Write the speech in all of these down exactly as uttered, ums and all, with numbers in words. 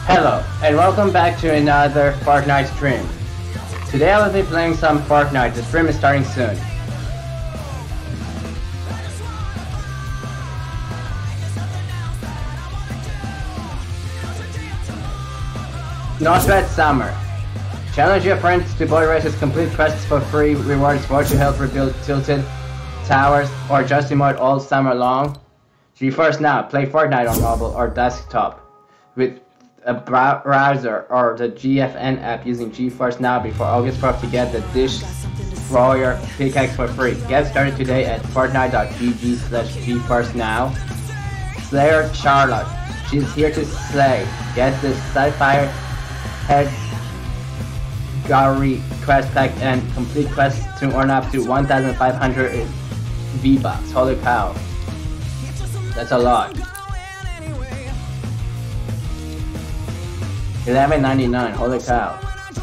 Hello, and welcome back to another Fortnite stream. Today I will be playing some Fortnite. The stream is starting soon. No Sweat Summer. Challenge your friends to boy races, complete quests for free, rewards, watch your health rebuild tilted towers, or just emote all summer long. GeForce Now, play Fortnite on mobile or desktop with a browser or the G F N app using GeForce Now before August fourth to get the Destroyer pickaxe for free. Get started today at fortnite.gg slash GeForce Now. Slayer Charlotte, she's here to slay. Get the Sapphire Head Gallery quest pack and complete quests to earn up to one thousand five hundred V-Bucks. Holy cow. That's a lot. eleven ninety-nine, holy cow.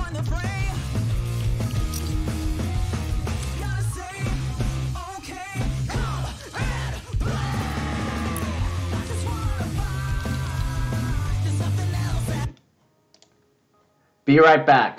Be right back.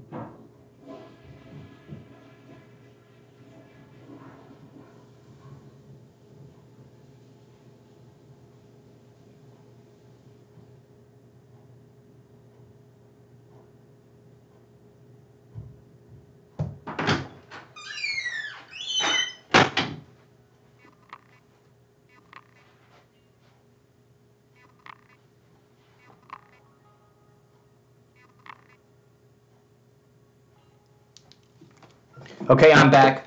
Okay, I'm back.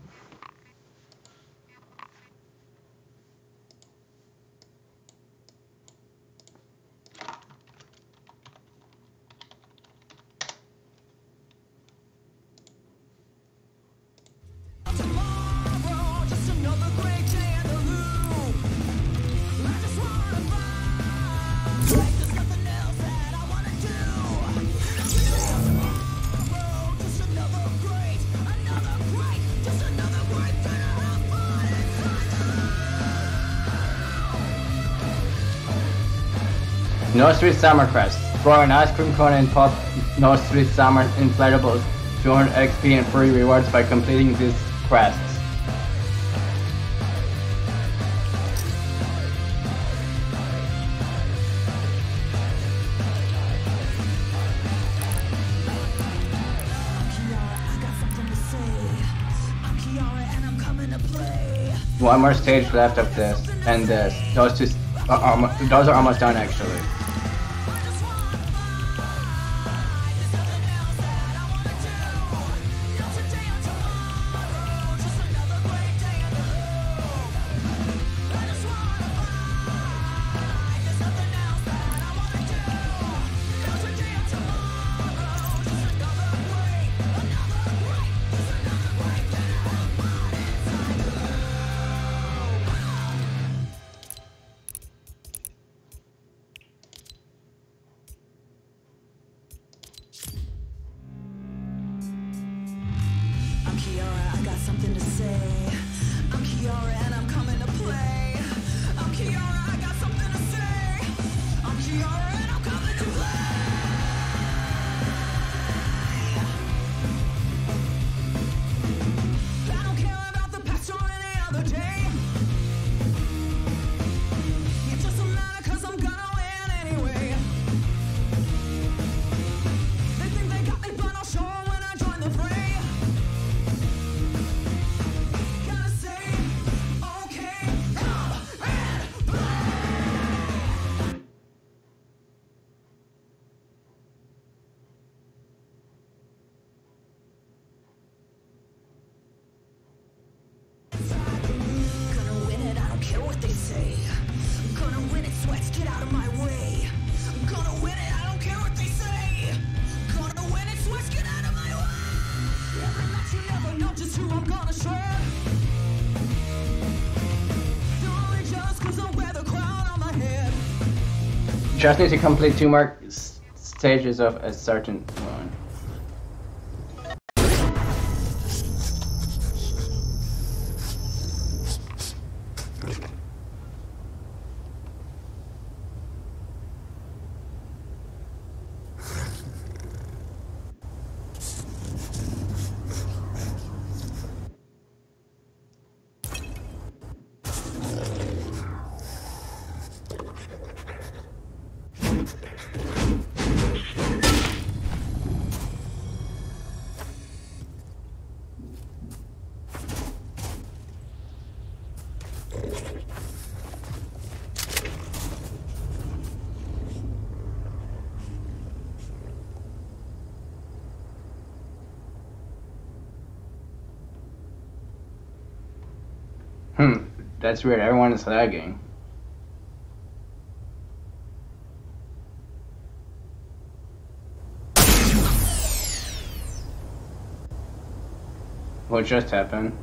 No Sweet Summer Crest. Throw an ice cream cone and pop No Sweet Summer inflatables to earn X P and free rewards by completing these quests. One more stage left of this, and this. Those two, are, are, those are almost done actually. Just need to complete two more s stages of a certain one. Hmm, that's weird, everyone is lagging. What just happened?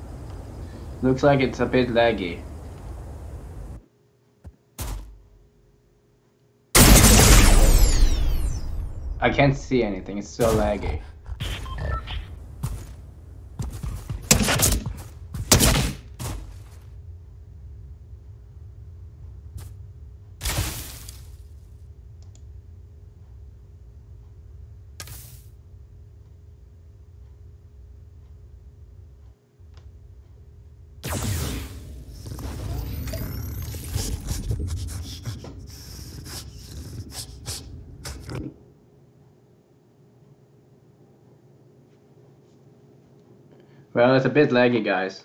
Looks like it's a bit laggy. I can't see anything, it's so laggy. Well, it's a bit laggy, guys.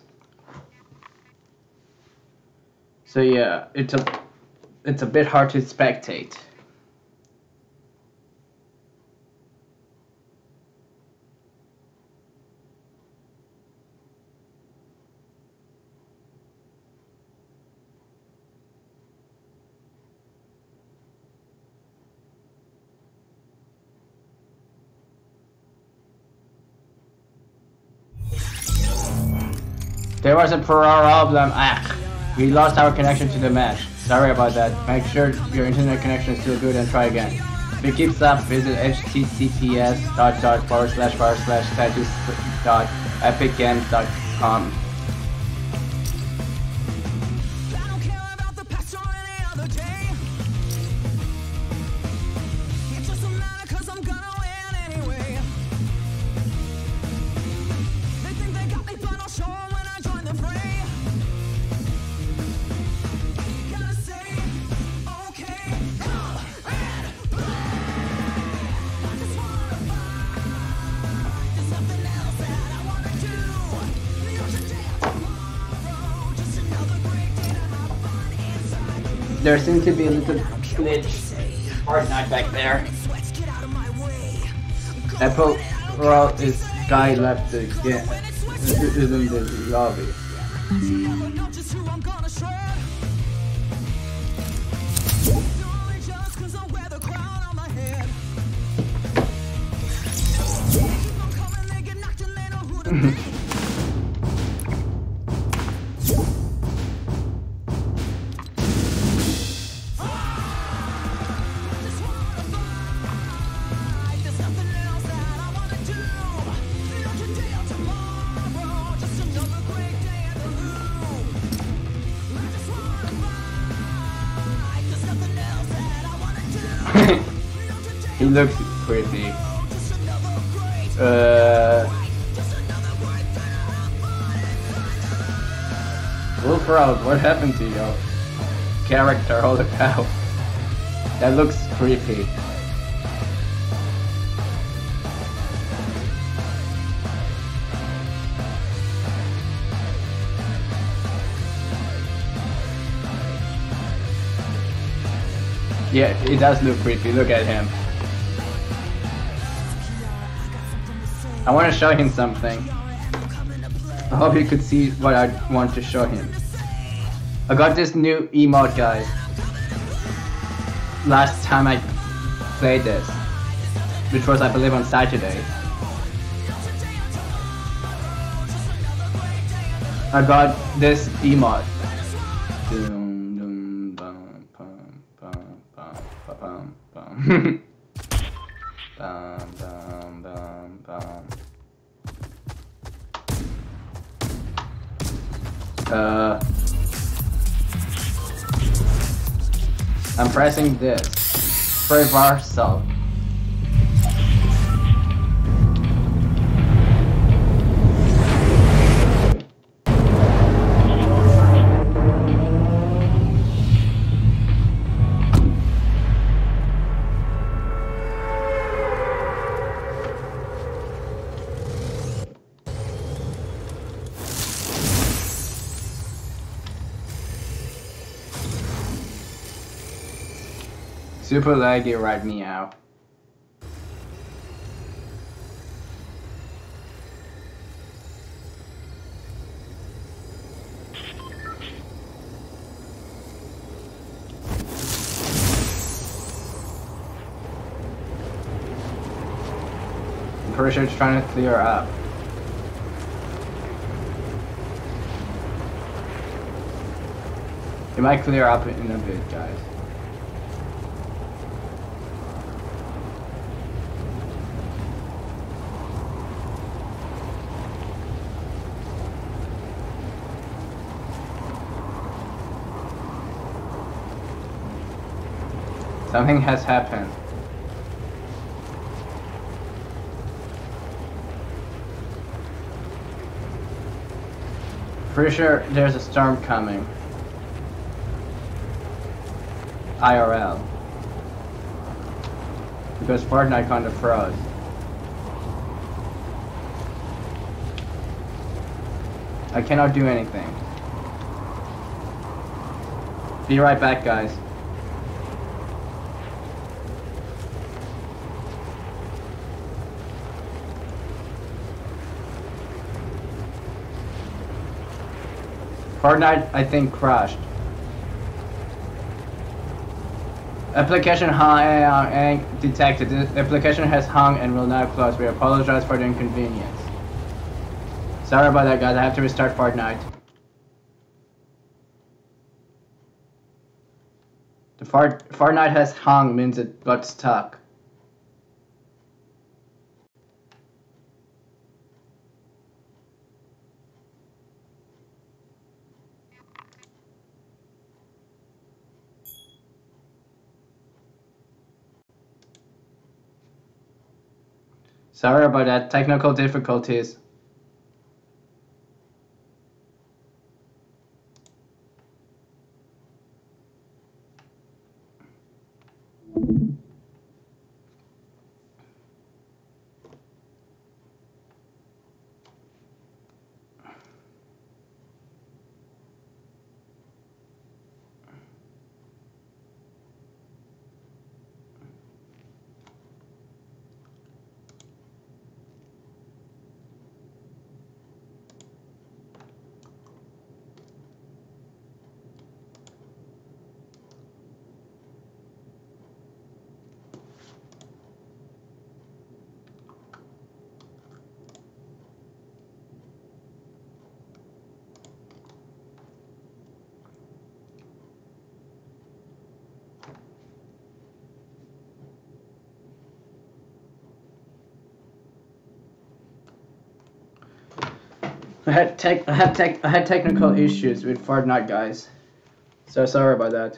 So yeah, it's a it's a bit hard to spectate. There was a problem. Ah, we lost our connection to the mesh. Sorry about that. Make sure your internet connection is still good and try again. If it keeps up, visit https dot dot forward slash forward slash status dot epic games dot com. There seems to be a little glitch. Fortnite back there. Apple Roll is guy left the game. Is in the lobby. He looks creepy. Uh, Wolfroud, what happened to your character? Holy cow. That looks creepy. Yeah, it does look creepy. Look at him. I want to show him something. I hope you could see what I want to show him. I got this new emote, guys. Last time I played this, which was, I believe, on Saturday. I got this emote. Bum, bum. Bum, bum, bum, bum. Uh, I'm pressing this. Reversal. Super laggy right meow. I'm pretty sure it's trying to clear up. It might clear up in a bit, guys. Something has happened. Pretty sure there's a storm coming. I R L. Because Fortnite kinda froze. I cannot do anything. Be right back, guys. Fortnite, I think, crashed. Application hung detected. The application has hung and will now close. We apologize for the inconvenience. Sorry about that, guys. I have to restart Fortnite. The Fort Fortnite has hung means it got stuck. Sorry about that. Technical difficulties. I had tech, I had tech, I had technical issues with Fortnite, guys. So sorry about that.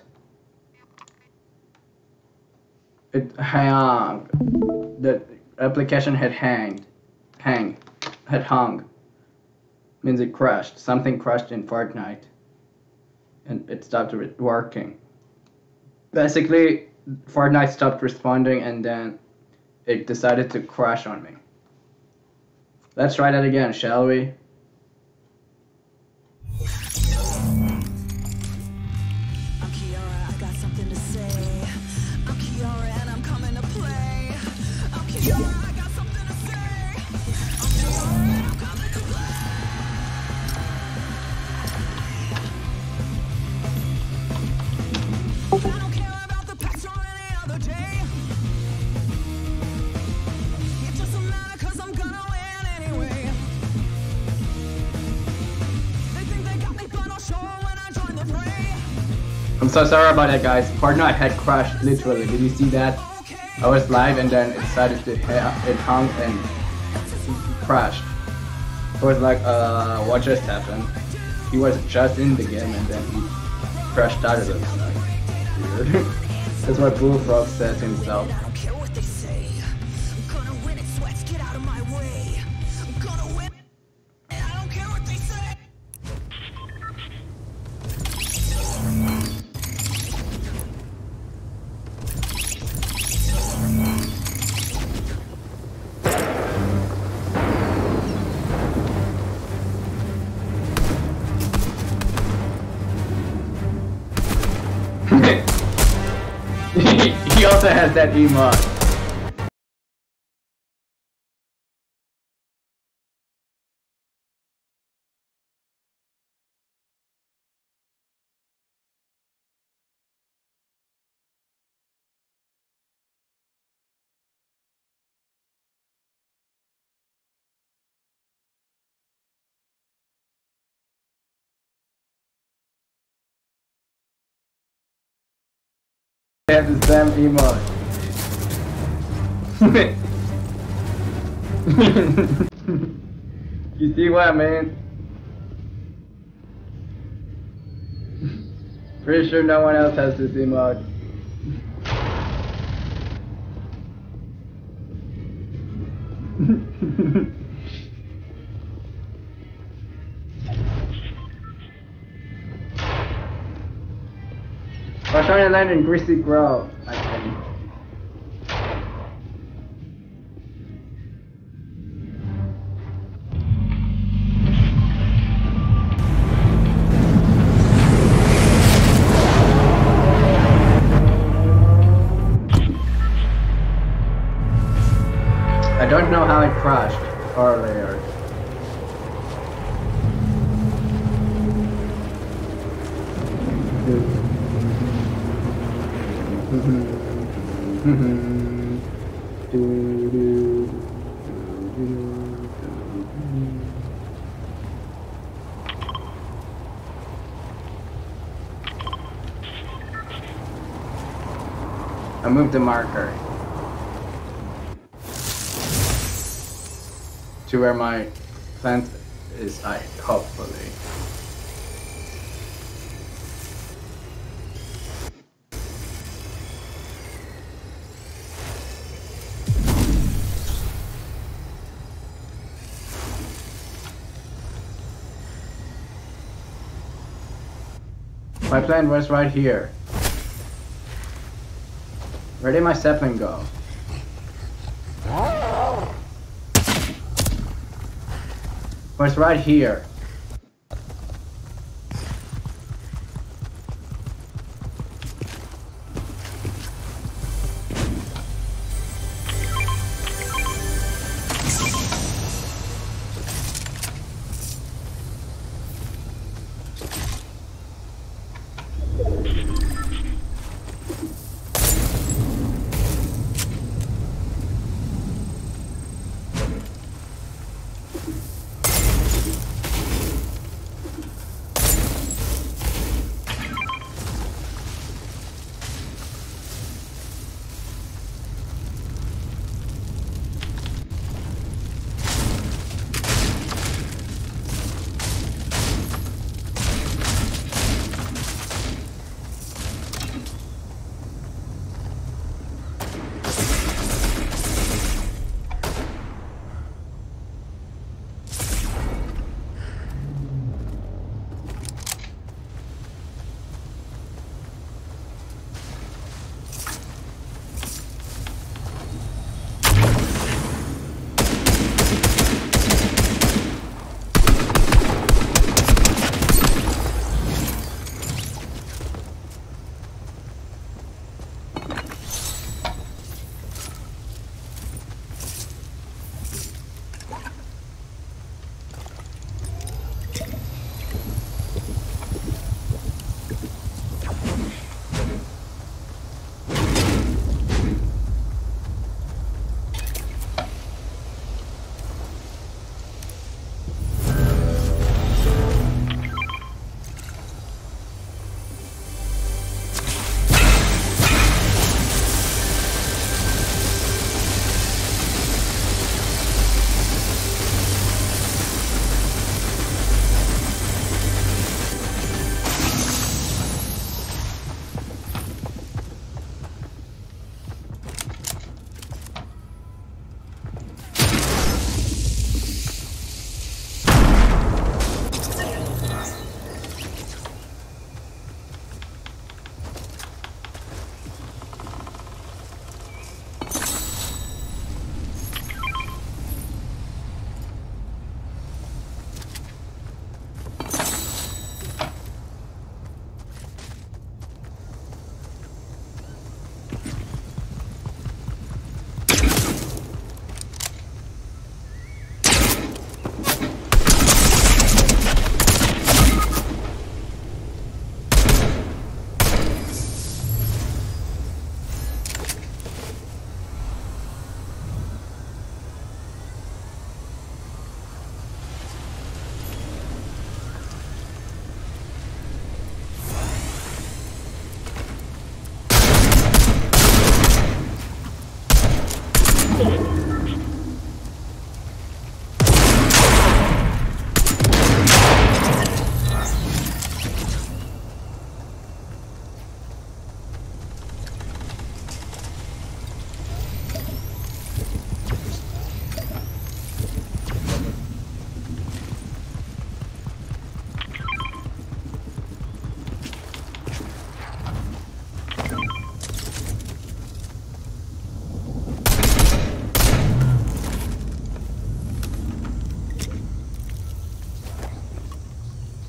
It hung. The application had hanged, hang, had hung. Means it crashed. Something crashed in Fortnite, and it stopped working. Basically, Fortnite stopped responding, and then it decided to crash on me. Let's try that again, shall we? I'm so sorry about that, guys. Fortnite had crashed, literally. Did you see that? I was live and then it decided to ha it hung and crashed. I was like, uh, what just happened? He was just in the game and then he crashed out of it. Like, weird. That's what Bullfrog says himself. He also has that emote. They have the same emote. You see what I mean? Pretty sure no one else has this emote. We're trying to land in Greasy Grove, I think. I don't know how it crashed earlier. I moved the marker to where my plant is, I hopefully. My plant was right here. Where did my sapling go? Was right here.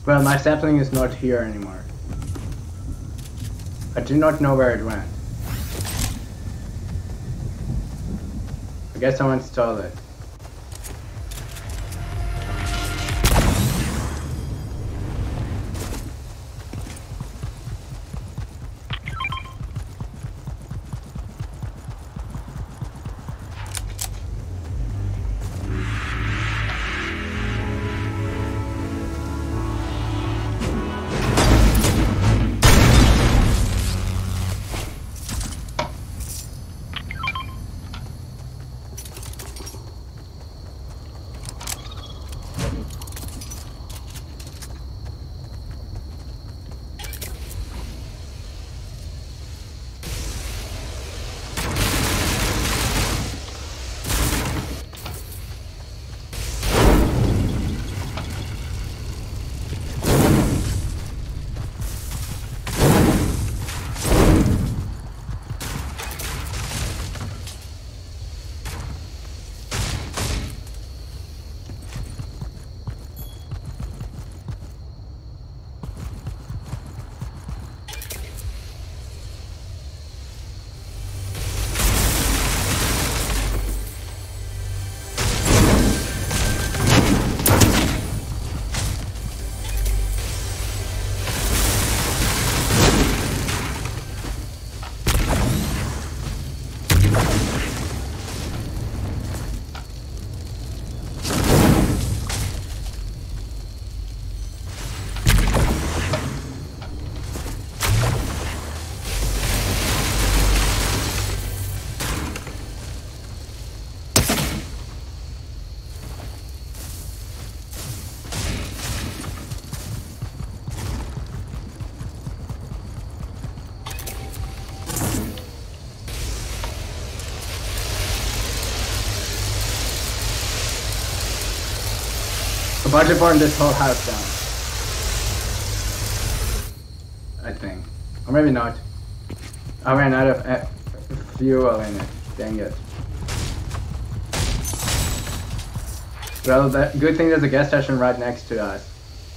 Well, my sapling is not here anymore. I do not know where it went. I guess someone stole it. A budget burned this whole house down. I think. Or maybe not. I ran out of uh, fuel in it. Dang it. Well, the good thing there's a gas station right next to us.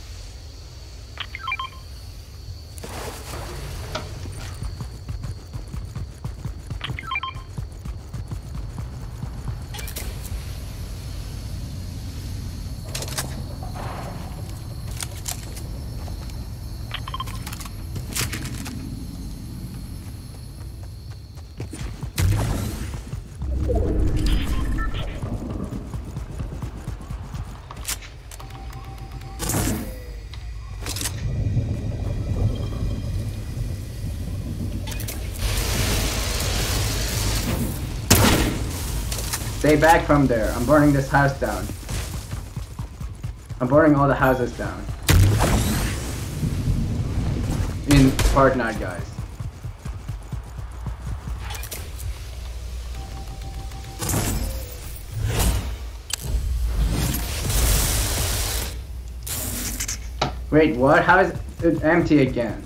Stay back from there. I'm burning this house down. I'm burning all the houses down. In Fortnite, guys. Wait, what? How is it empty again?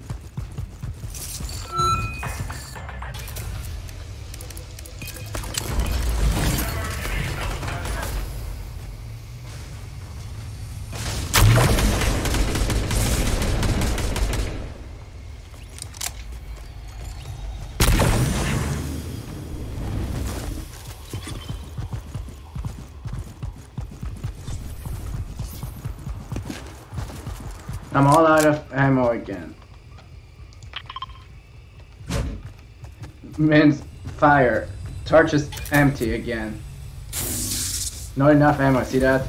I'm all out of ammo again. Means fire. Torch is empty again. Not enough ammo, see that?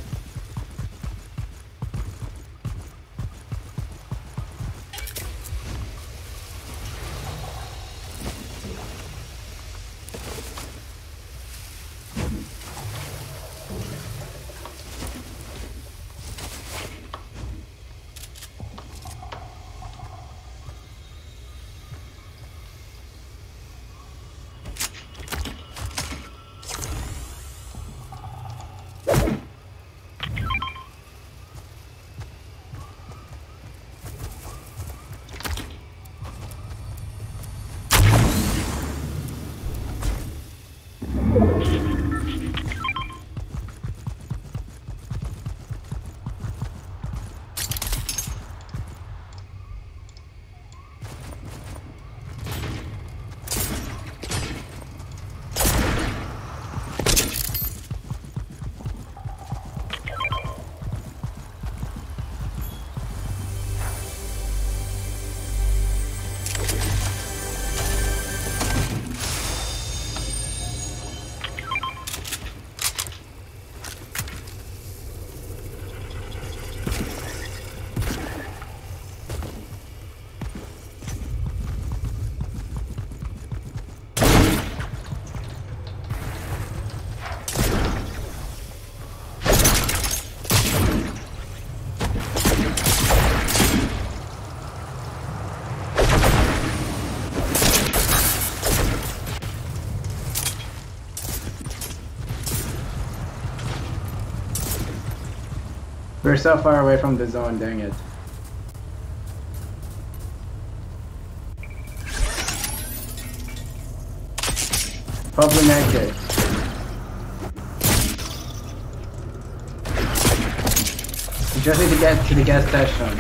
We're so far away from the zone, dang it. Hope we make it. We just need to get to the gas station.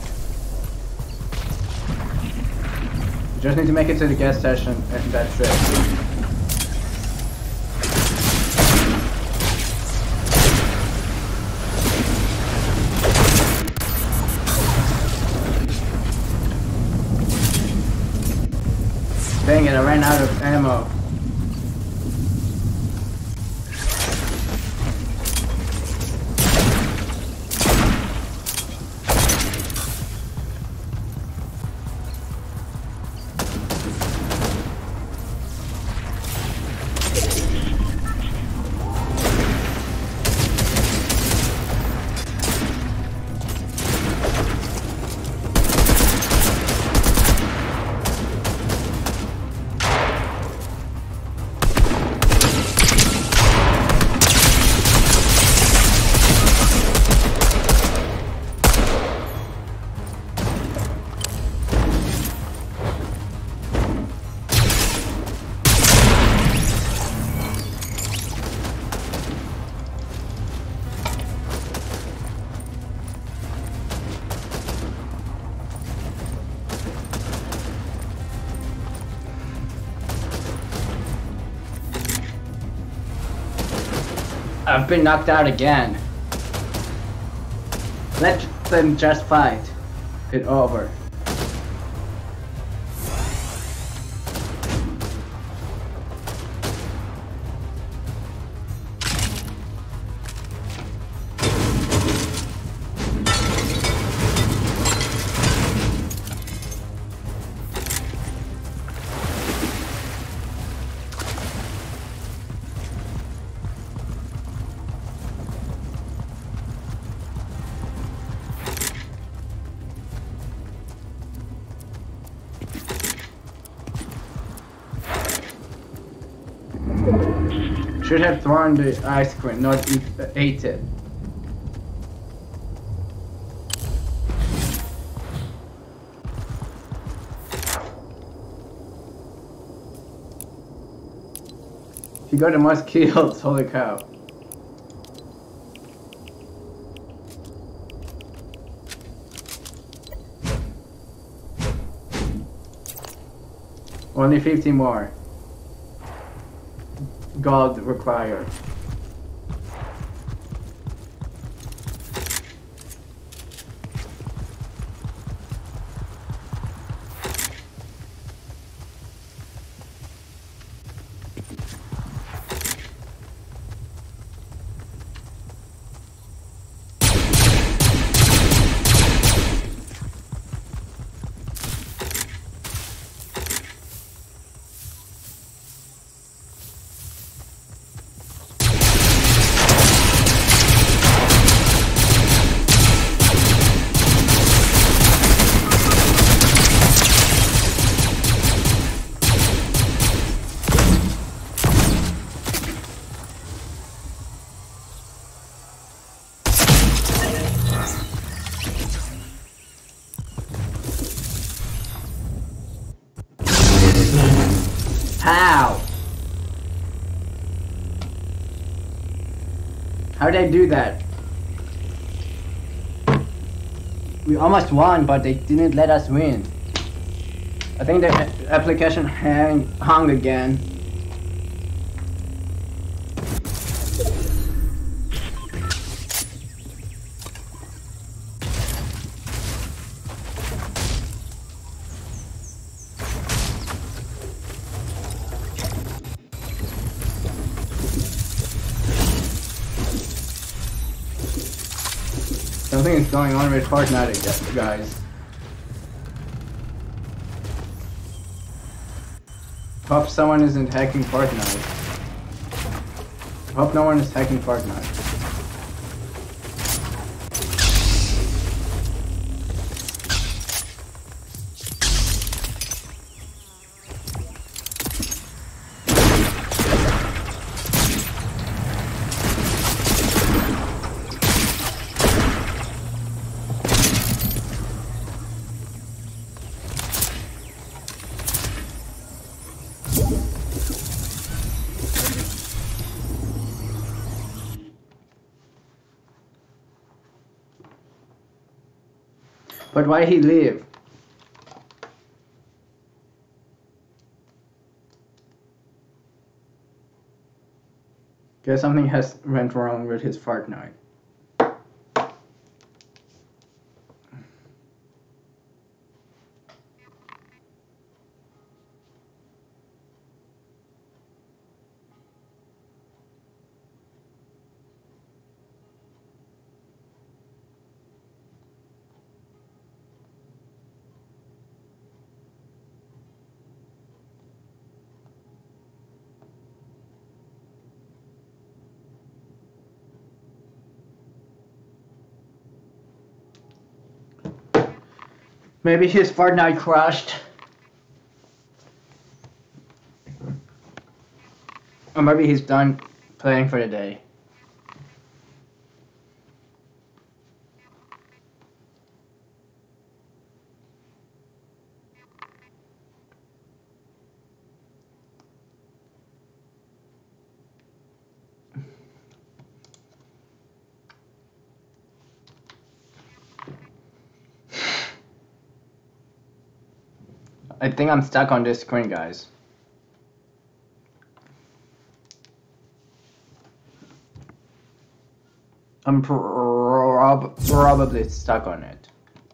We just need to make it to the gas station, and that's it. Dang it, I ran out of ammo. I've been knocked out again. Let them just fight it over. Should have thrown the ice cream, not eat, uh, ate it. He got the most kills, holy cow. Only fifty more. Gold required. How? How did I do that? We almost won, but they didn't let us win. I think the application hang, hung again. Something is going on with Fortnite, guys. Hope someone isn't hacking Fortnite. Hope no one is hacking Fortnite. But why he leave? Guess something has went wrong with his Fortnite. Maybe his Fortnite crashed. Or maybe he's done playing for the day. I think I'm stuck on this screen, guys. I'm prob probably stuck on it.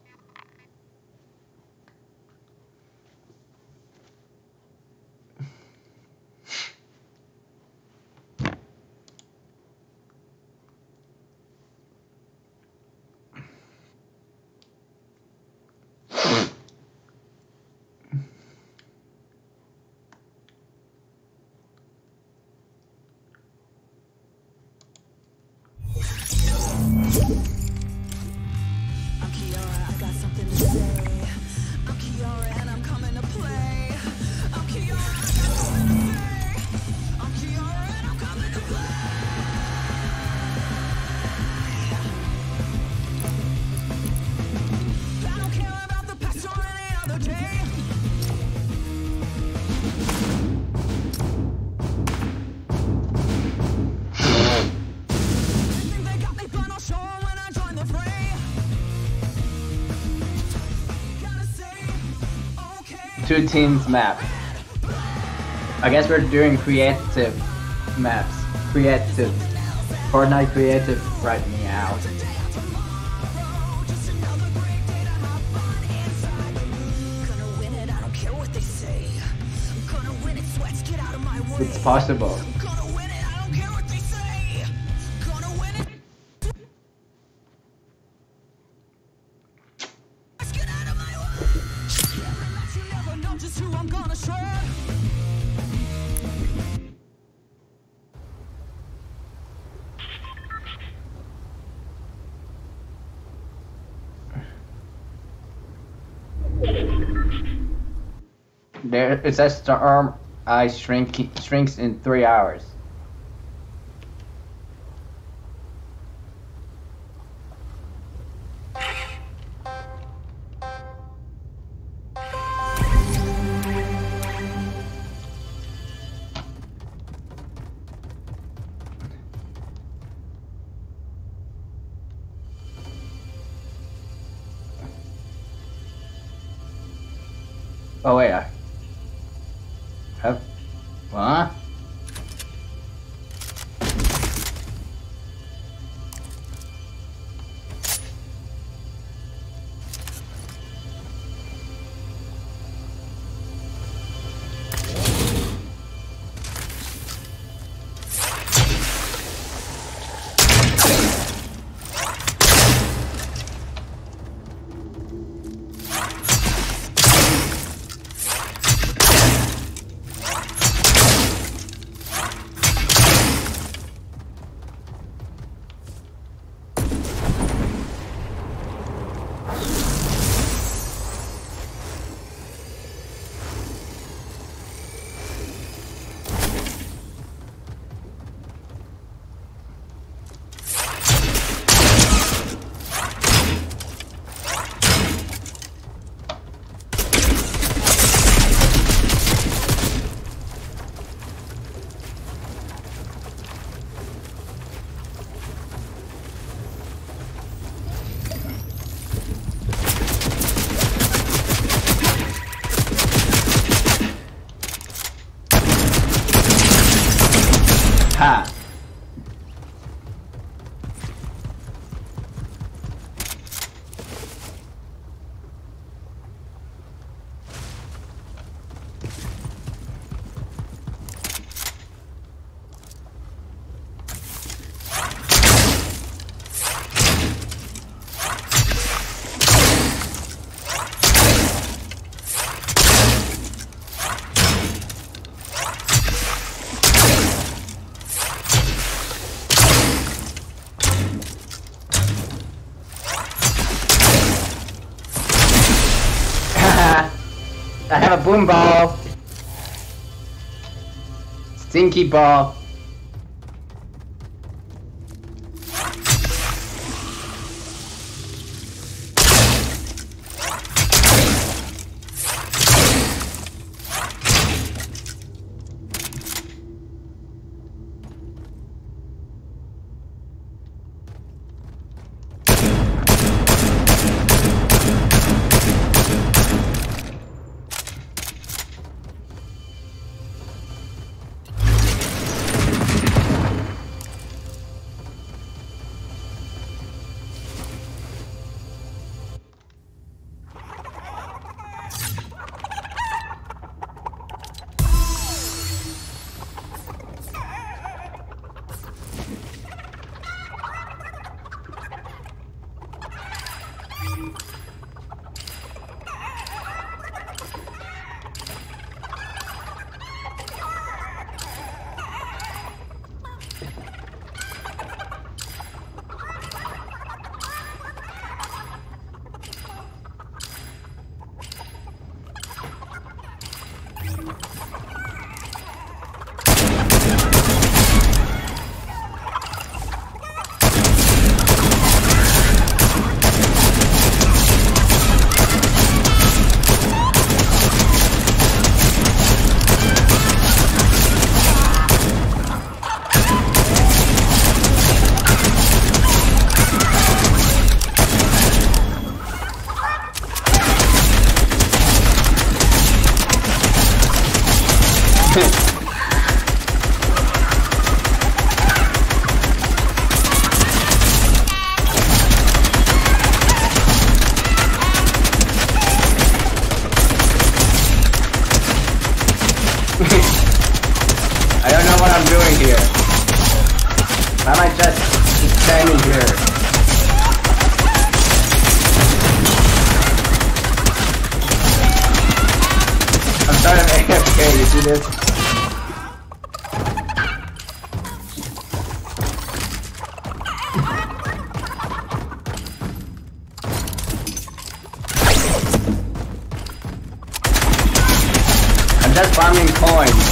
Two teams map. I guess we're doing creative maps. Creative. Fortnite creative right now. It's possible. There, it says storm ice shrink shrinks in three hours. Oh wait, I have what? Ha! I have a boom ball. Stinky ball. I don't know what I'm doing here. Why am I just, just standing here? I'm sort of A F K, you see this? I'm just farming coins.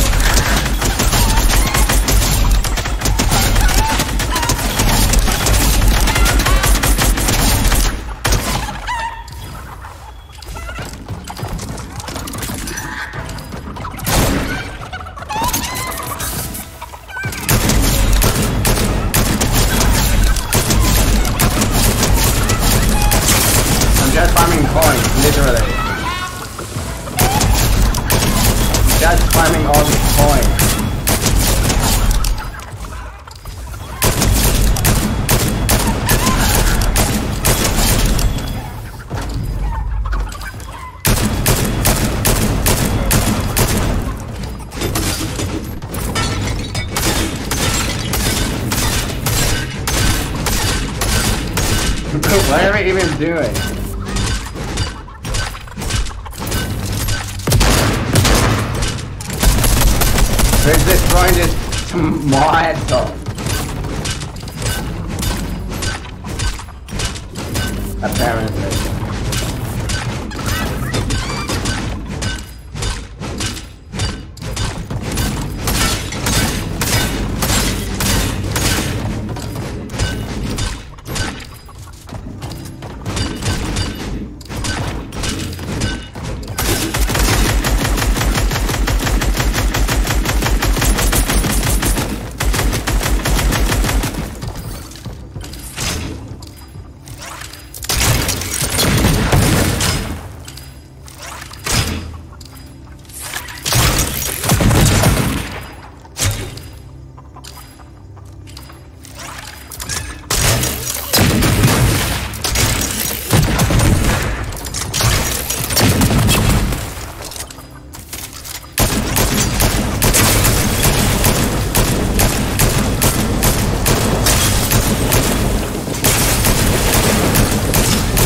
Just farming coins, literally. Just farming all these coins. What are we even doing? We're destroying this tomato. Apparently.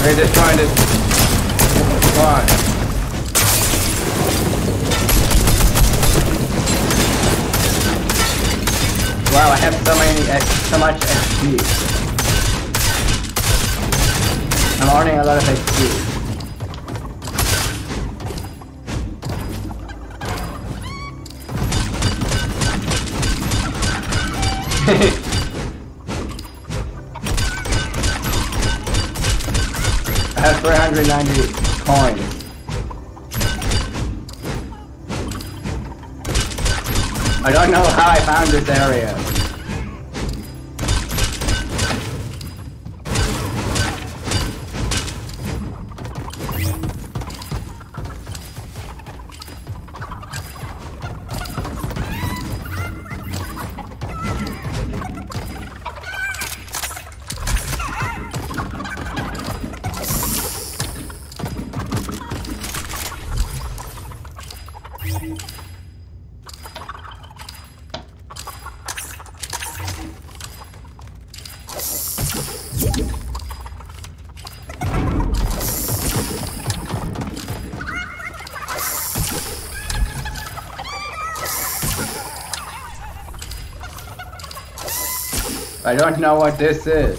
We're destroying this one. Wow, I have so many, so much X P. I'm earning a lot of X P. I have three hundred ninety coins. I don't know how I found this area. I don't know what this is.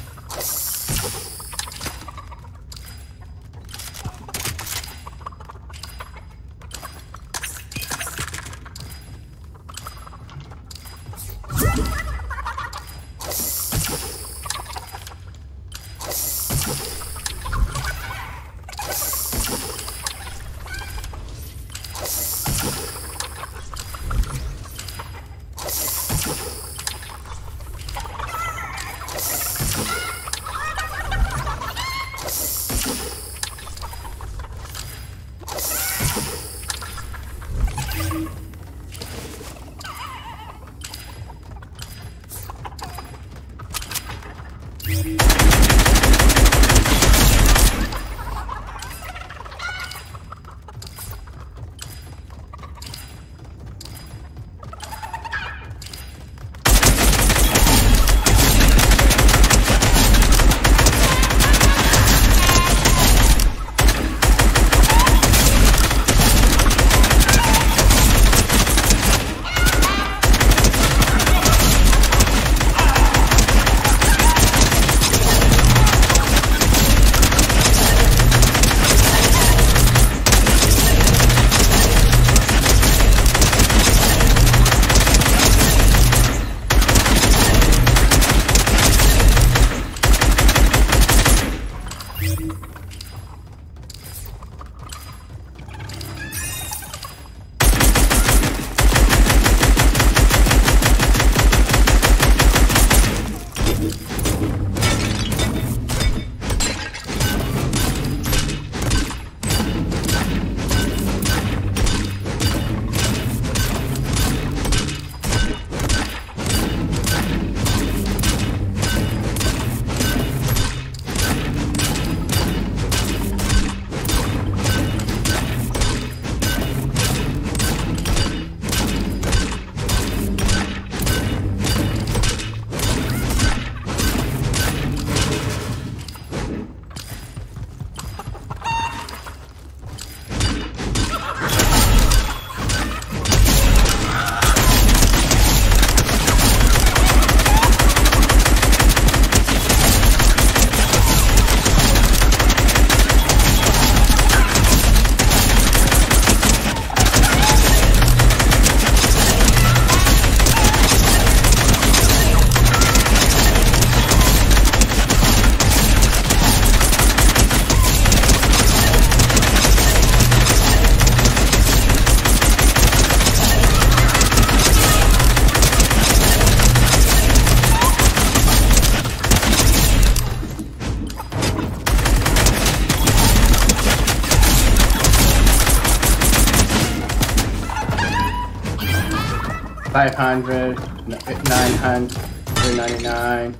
five hundred, nine hundred ninety-nine.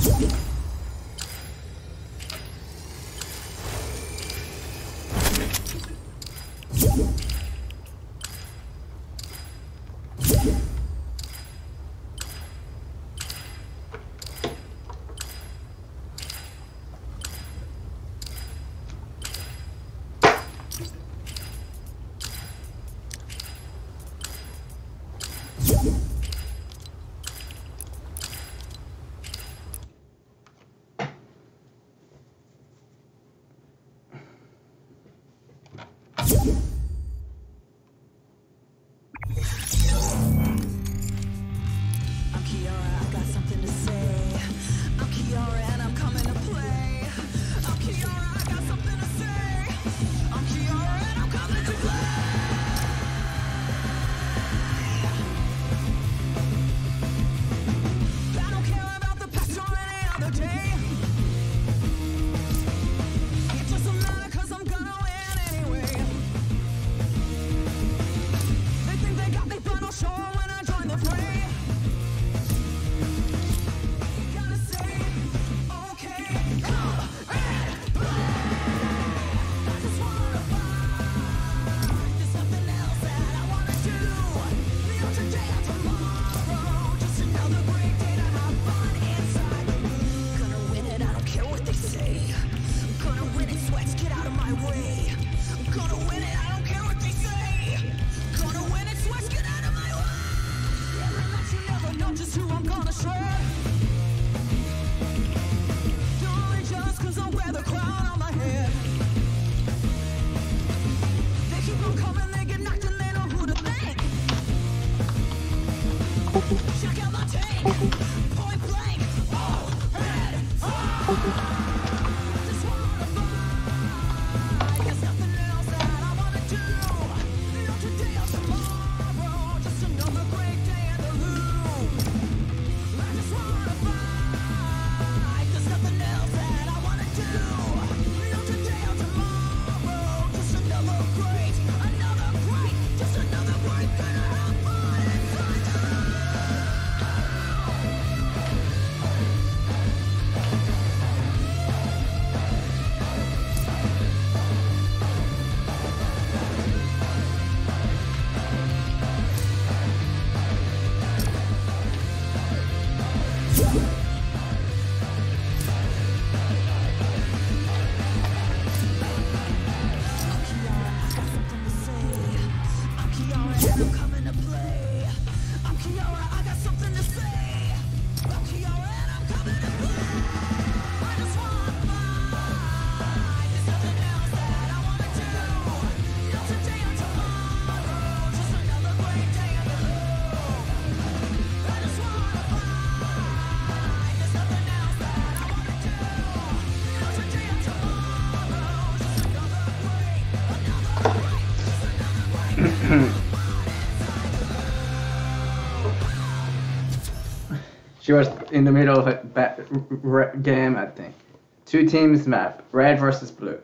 She was in the middle of a ba- r- r- game, I think. Two teams map, red versus blue.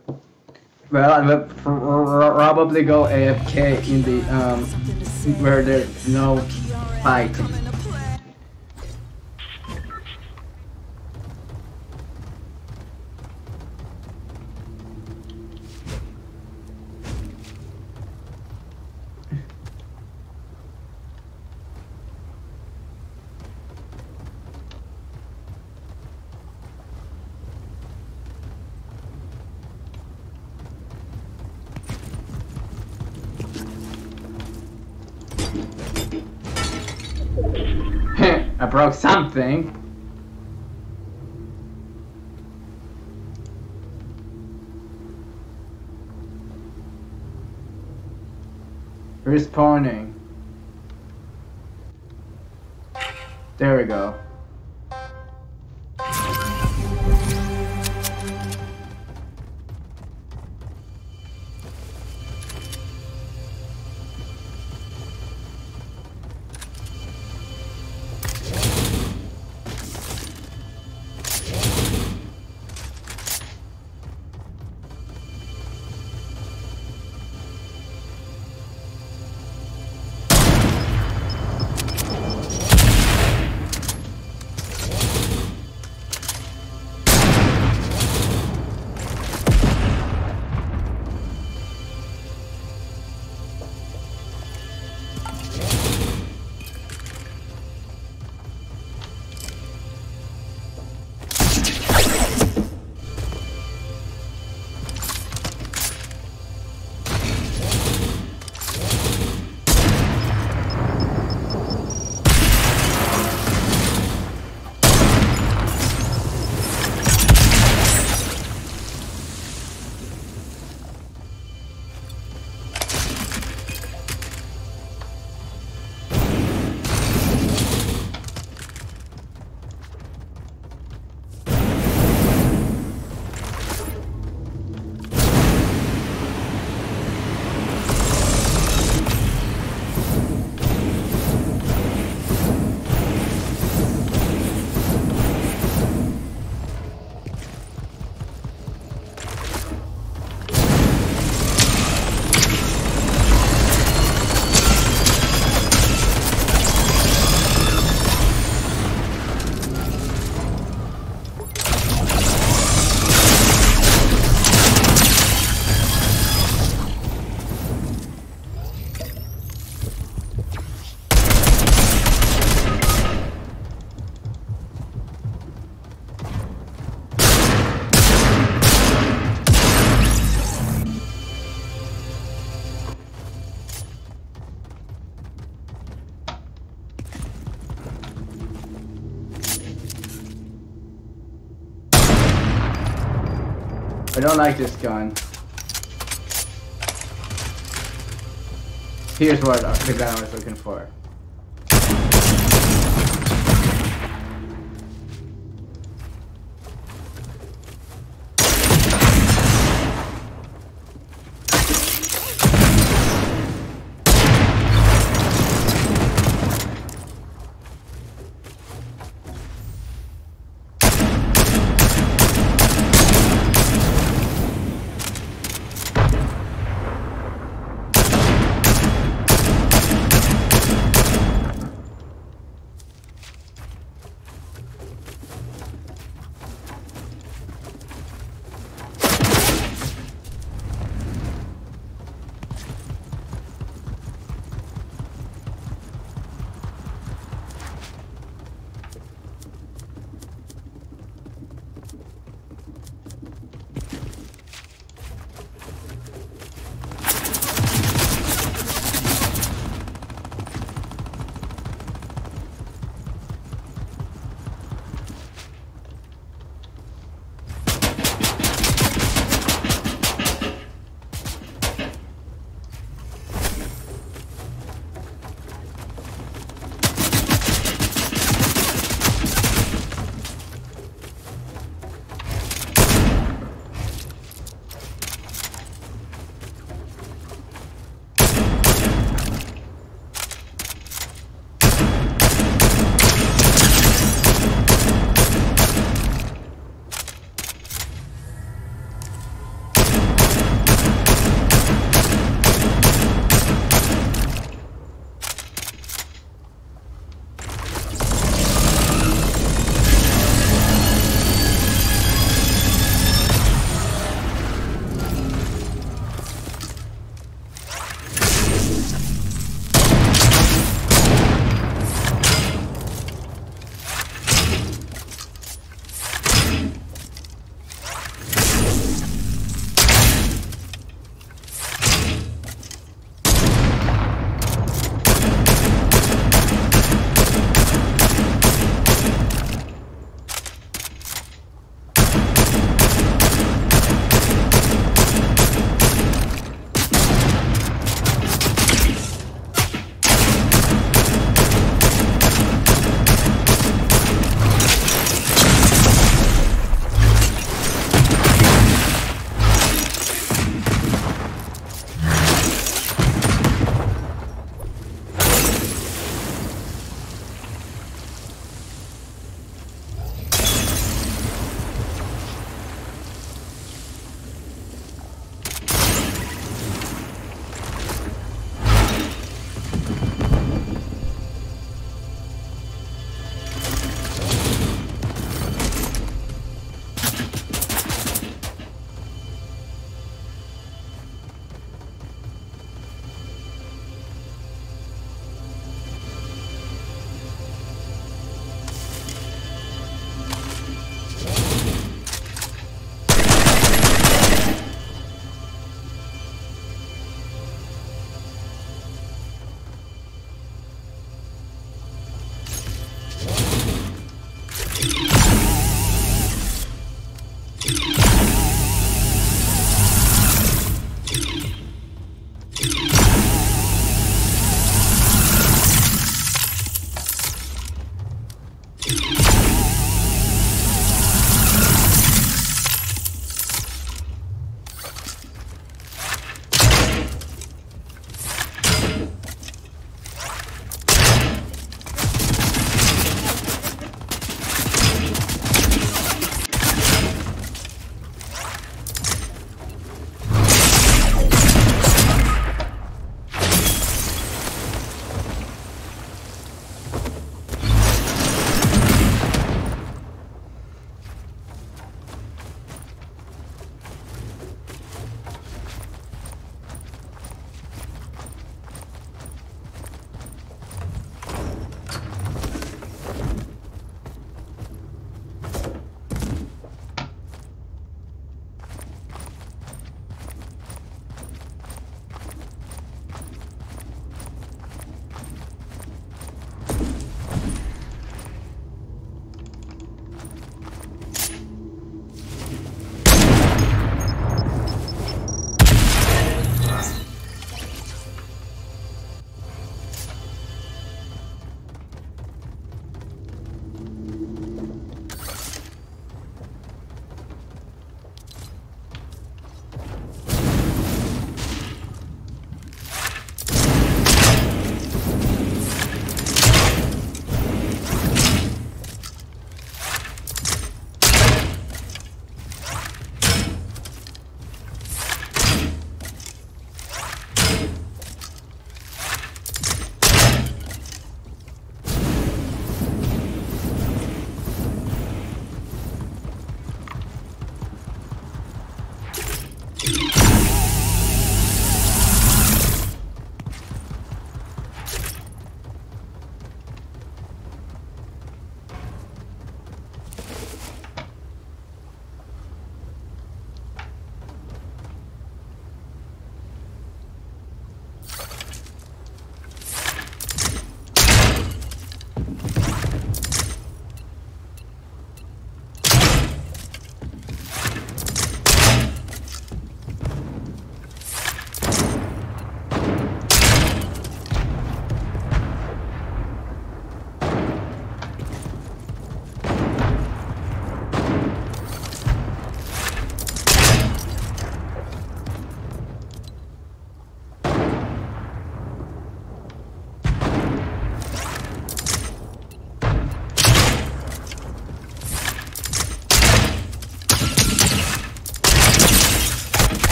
Well, I will pr- probably go A F K in the um where there's no fighting. I broke something. Respawning. There we go. I don't like this gun. Here's what uh, the gun I was looking for.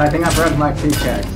I think I broke my pickaxe.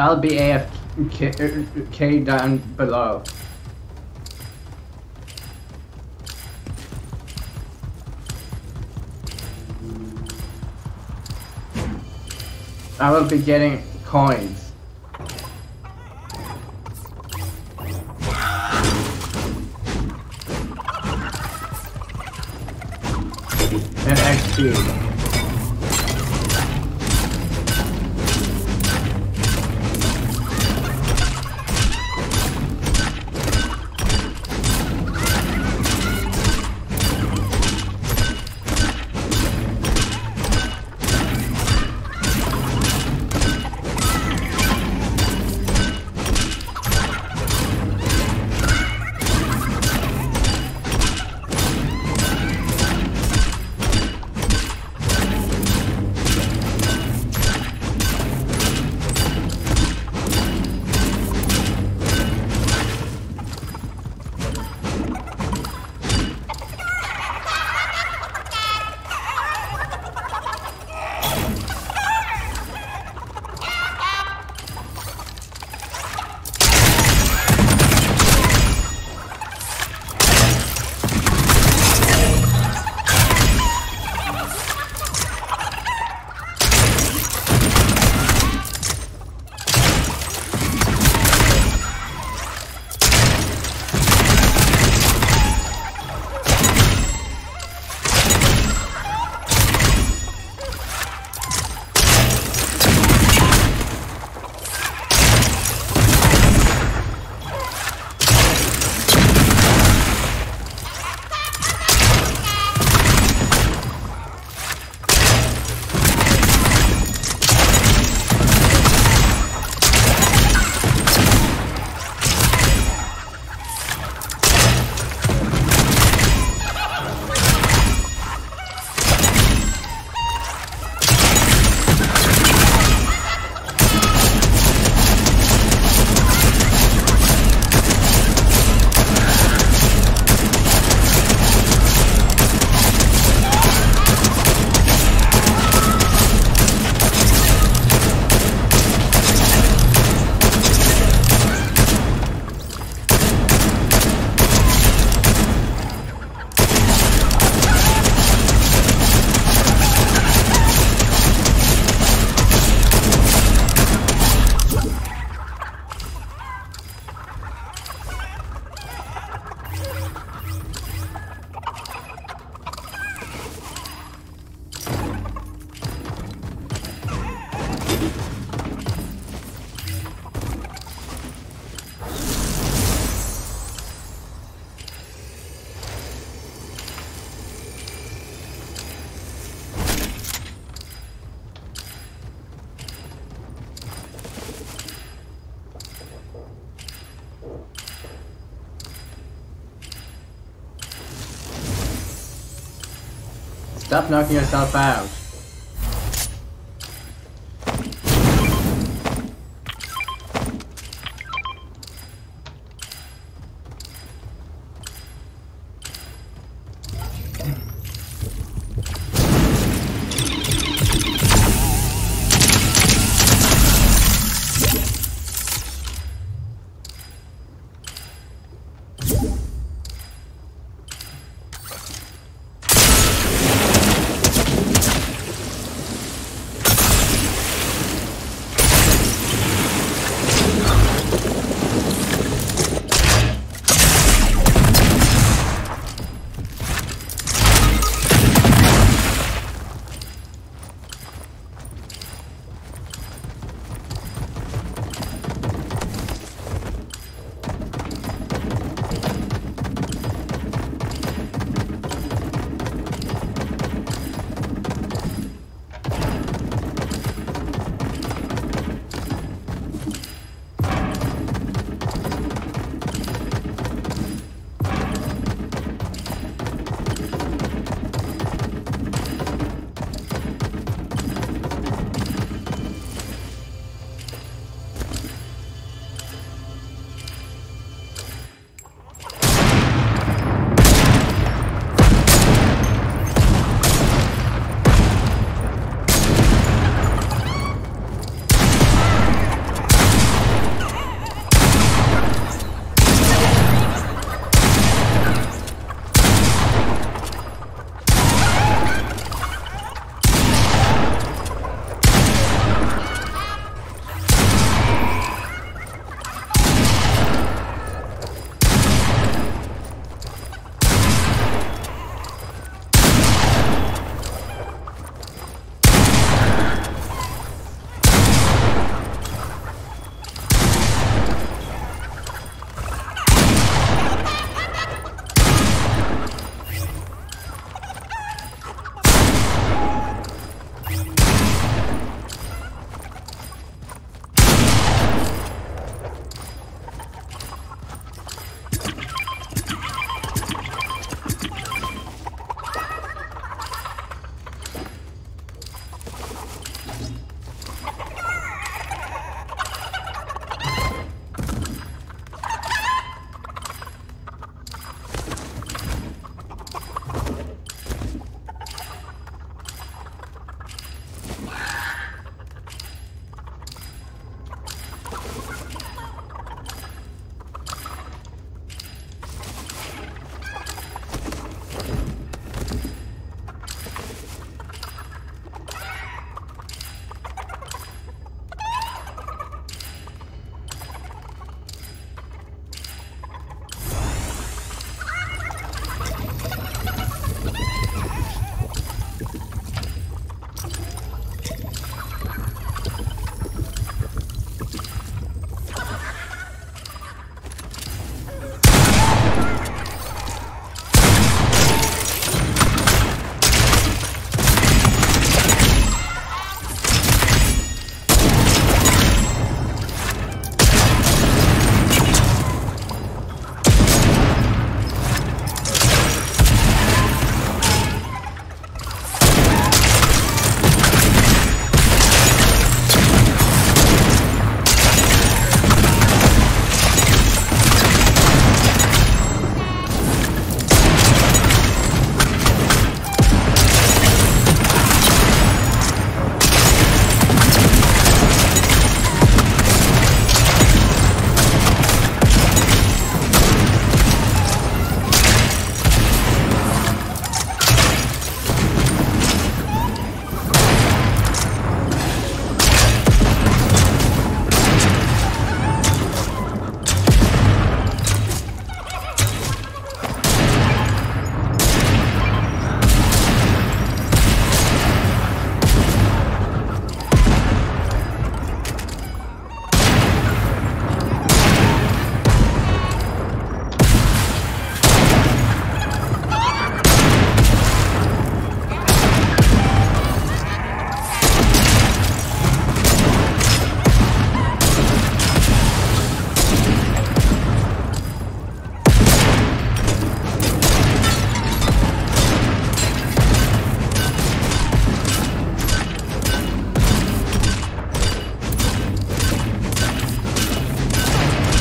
I'll be A F K down below. I will be getting coins. And X P. Stop knocking yourself out.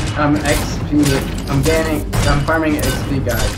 I'm X P. I'm gaining. I'm farming X P, guys.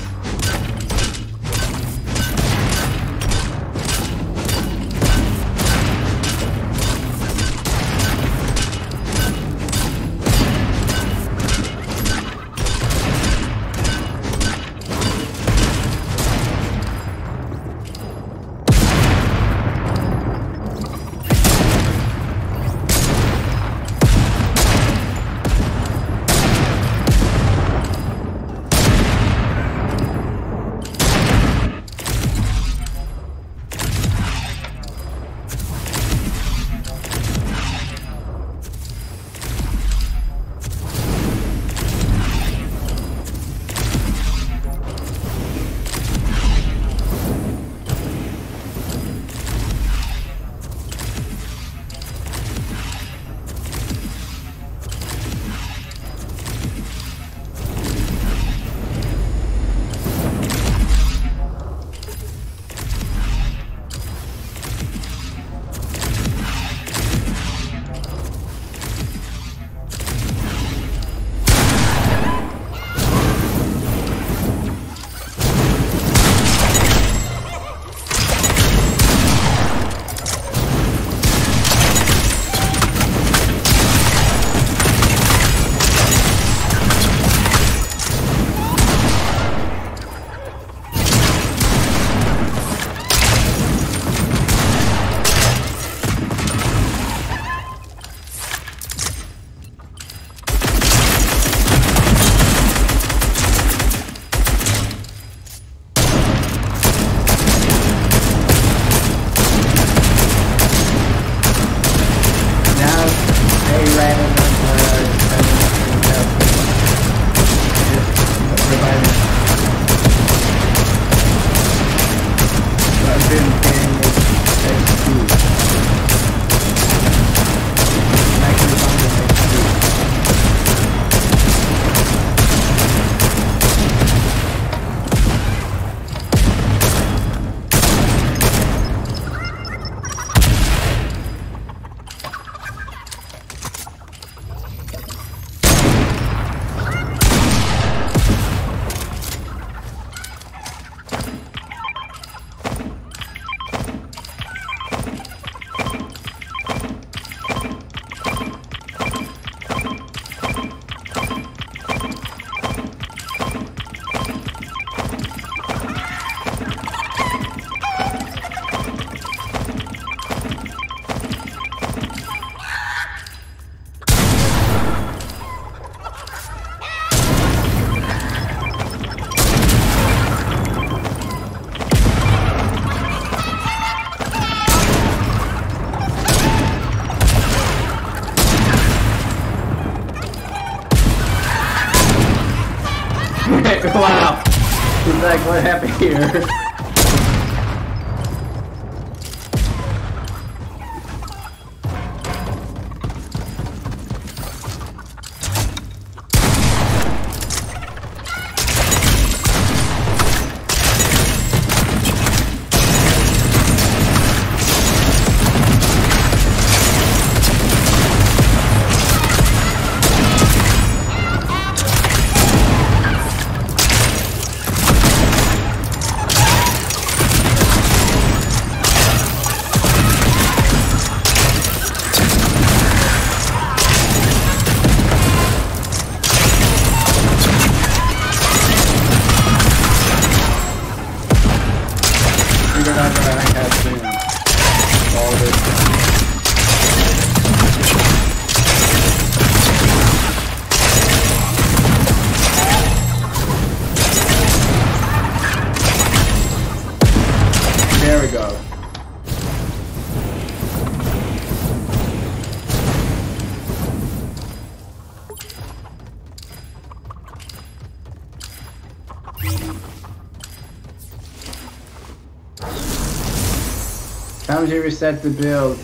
Wow. He's like, what happened here? There we go. Time to reset the build.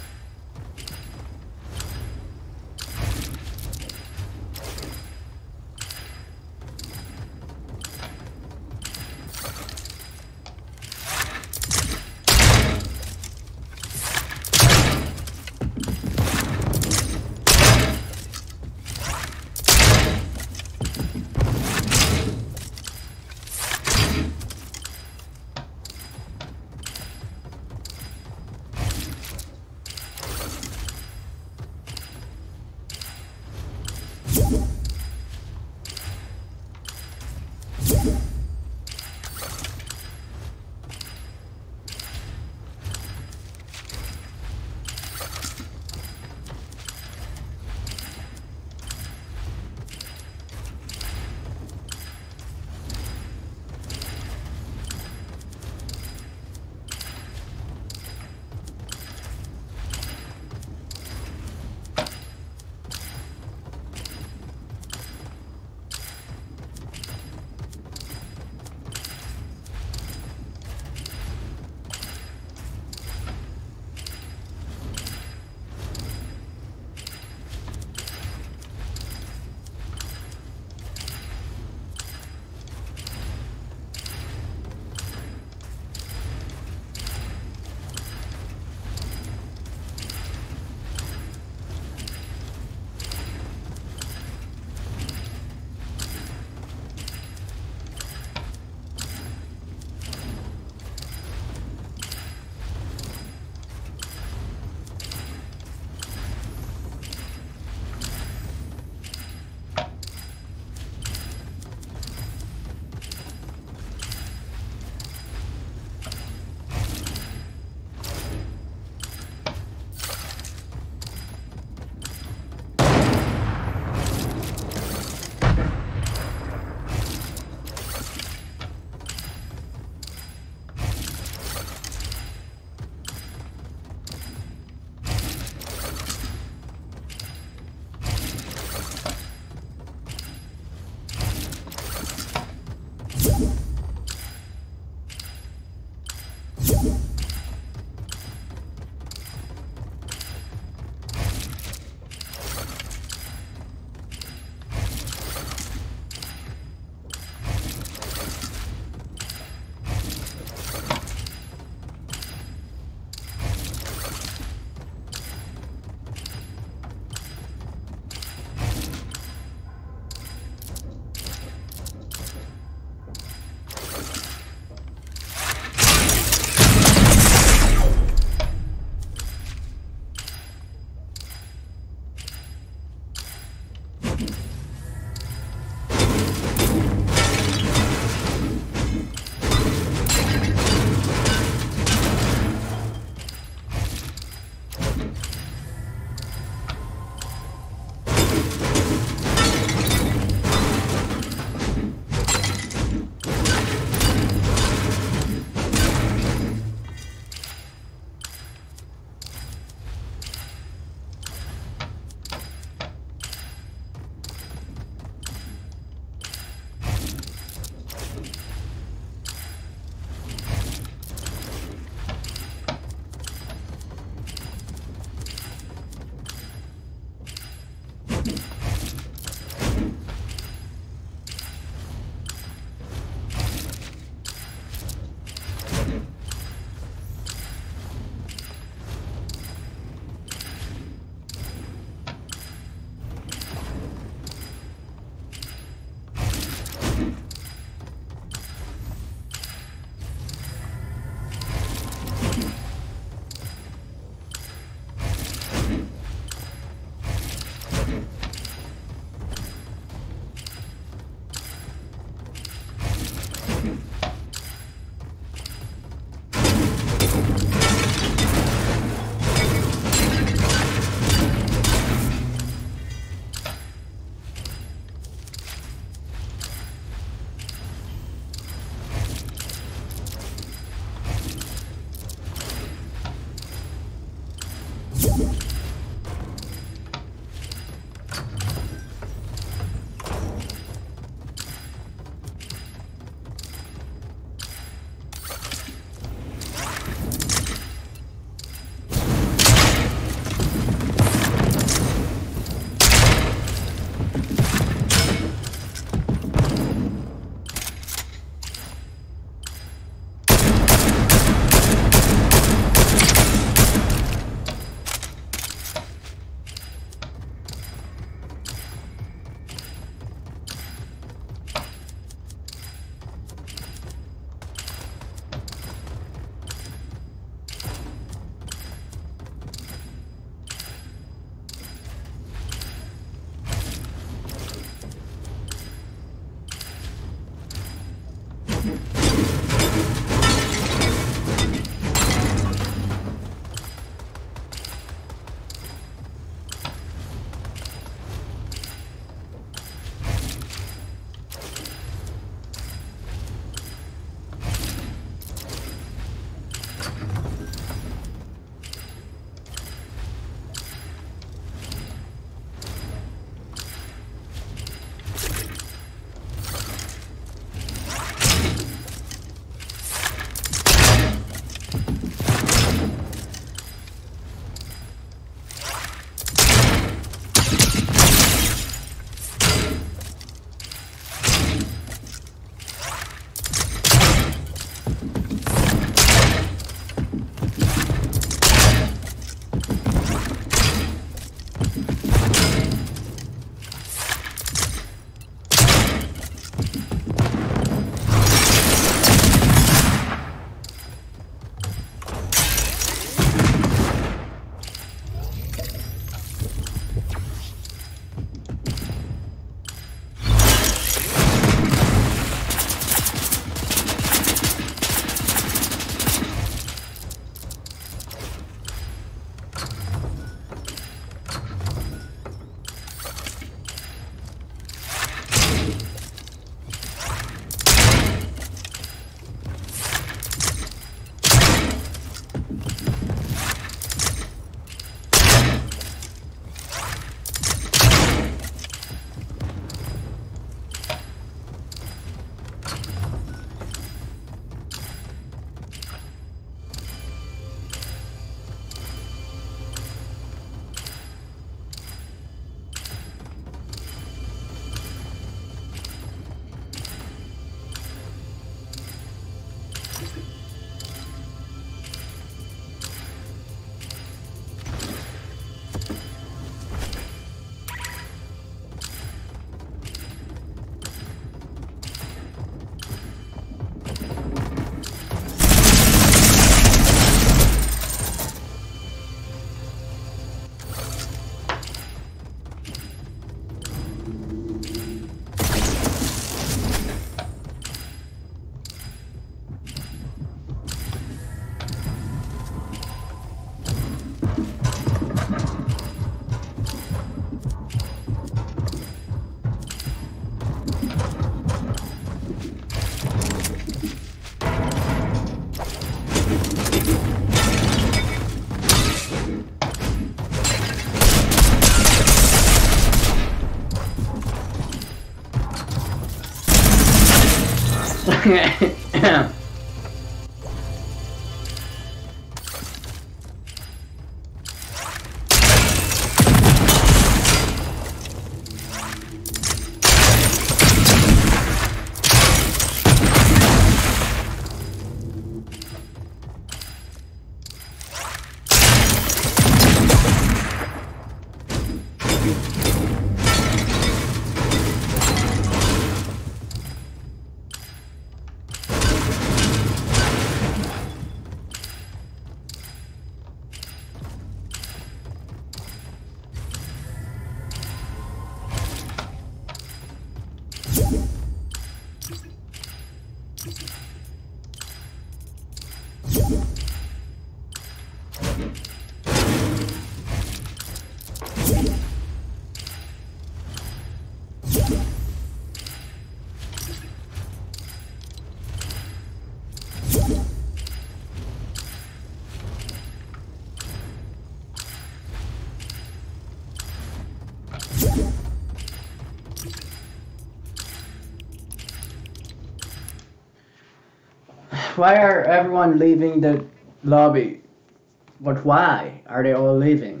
Why are everyone leaving the lobby? But why are they all leaving?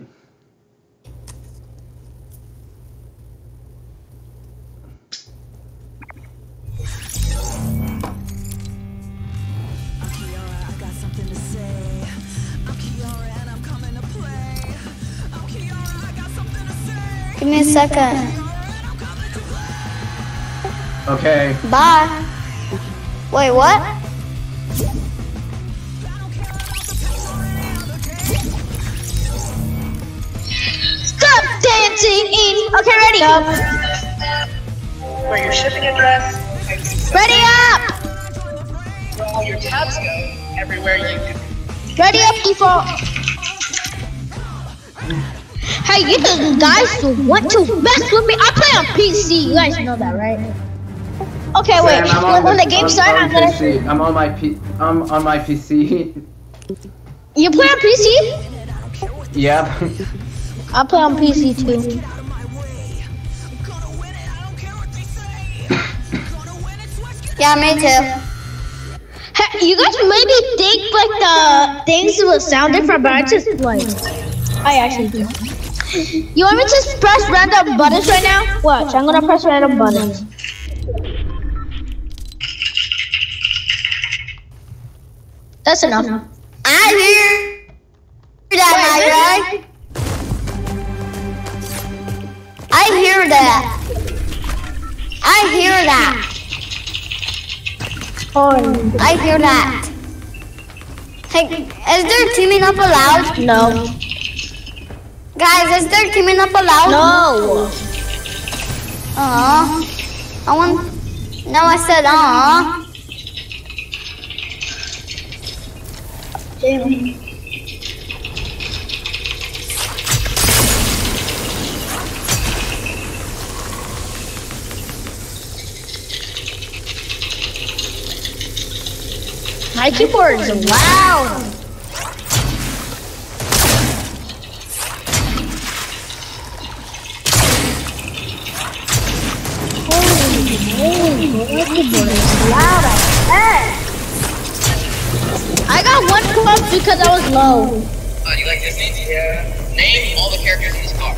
Give me a second. Okay. Bye. Wait, what? Stop dancing in. Okay, ready up. Where your shipping address? Ready up. Where all your tabs go? Everywhere you go. Ready up, default. Hey, you guys want to mess with me? I play on P C. You guys know that, right? Okay, wait. Sam, when when the, the game on, starts, on I'm gonna. P C. I'm on my P. I'm on my P C. You play on P C? Yep. I play on P C too. Yeah, me too. Hey, you guys maybe think like the things will sound different, but I just like. I actually do. You want me to just press random buttons right now? Watch, I'm gonna press random buttons. That's enough. I hear that, right? I hear that. I hear that. Oh, I hear that. Hey, is there teaming up allowed? No. Guys, is there teaming up allowed? No. Aww. I want. No, I said aww. Damn. My keyboard is loud. Loud as heck. I got one club because I was low. Uh, you like Disney? Yeah. Name all the characters in this car.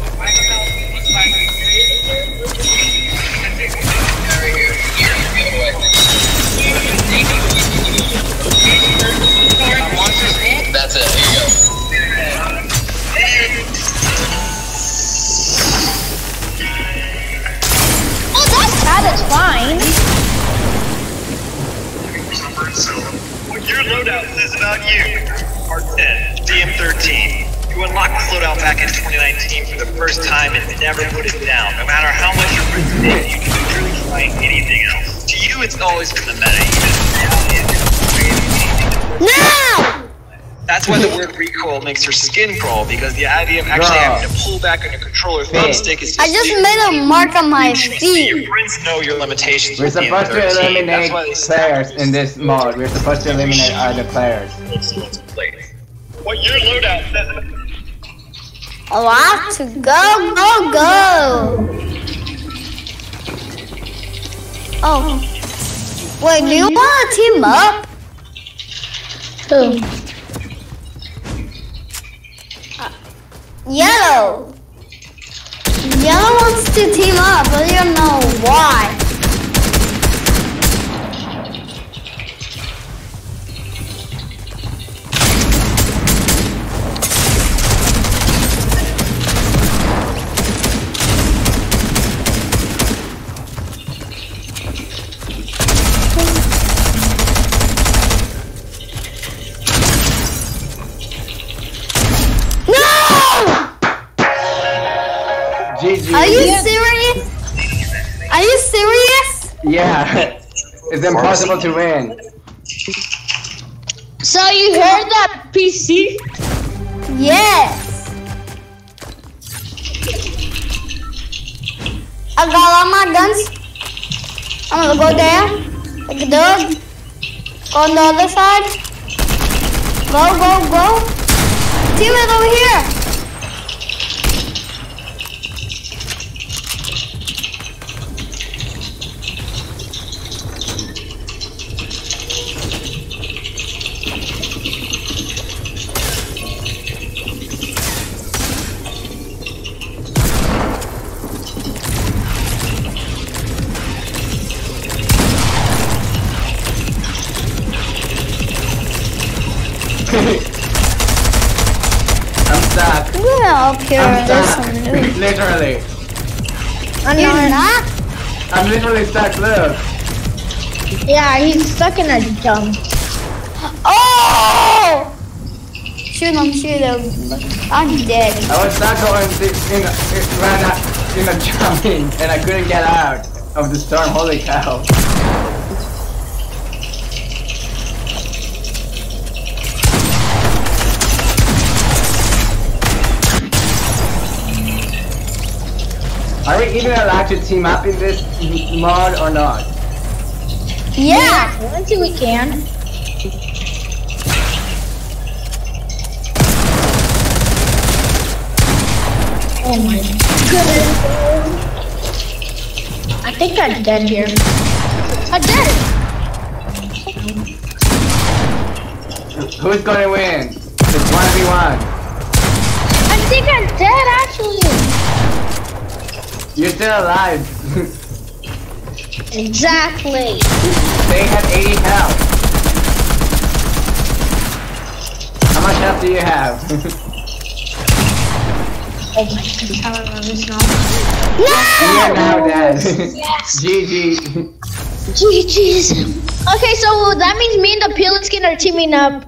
That's it. Here you go. Oh, that's that is fine. So, what your loadout says about you? Part ten, D M thirteen. You unlocked this loadout back in twenty nineteen for the first time and never put it down. No matter how much you're resisting, you can literally try anything else. To you, it's always been the meta. No! That's why the word recoil makes your skin crawl, because the idea of actually Bro. having to pull back on your controller thumbstick is just I just made a mark on my feet. Your friends know your limitations. We're with D M supposed to thirteen. eliminate That's why they players in this mode. We're supposed to eliminate other players. What your loadout says. I want to go, go, go. Oh. Wait, do you want to team up? Who? Uh, Yellow. Yellow wants to team up, but I don't know why. G G. Are you serious? Are you serious? Yeah. It's impossible to win. So you heard that, P C? Yes. I got all my guns. I'm gonna go there. Like a dog. Go on the other side. Go, go, go. Teammate over here. I'm stuck. Yeah, up here. I'm There's stuck. some news. Literally. I'm You're not? I'm literally stuck, look. Yeah, he's stuck in a jump. Oh! Shoot him, shoot him. I'm dead. I was stuck going in a, it ran out in a jumping and I couldn't get out of the storm. Holy cow. Are we even allowed to team up in this mod or not? Yeah, I think we can. Oh my goodness. I think I'm dead here. I'm dead. Who's gonna win? It's one v one. I think I'm dead actually. You're still alive. Exactly. They have eighty health. How much health do you have? Oh my goodness, how am I this now? You're now dead. Yes. G G. G G's. Okay, so that means me and the Peely Skin are teaming up.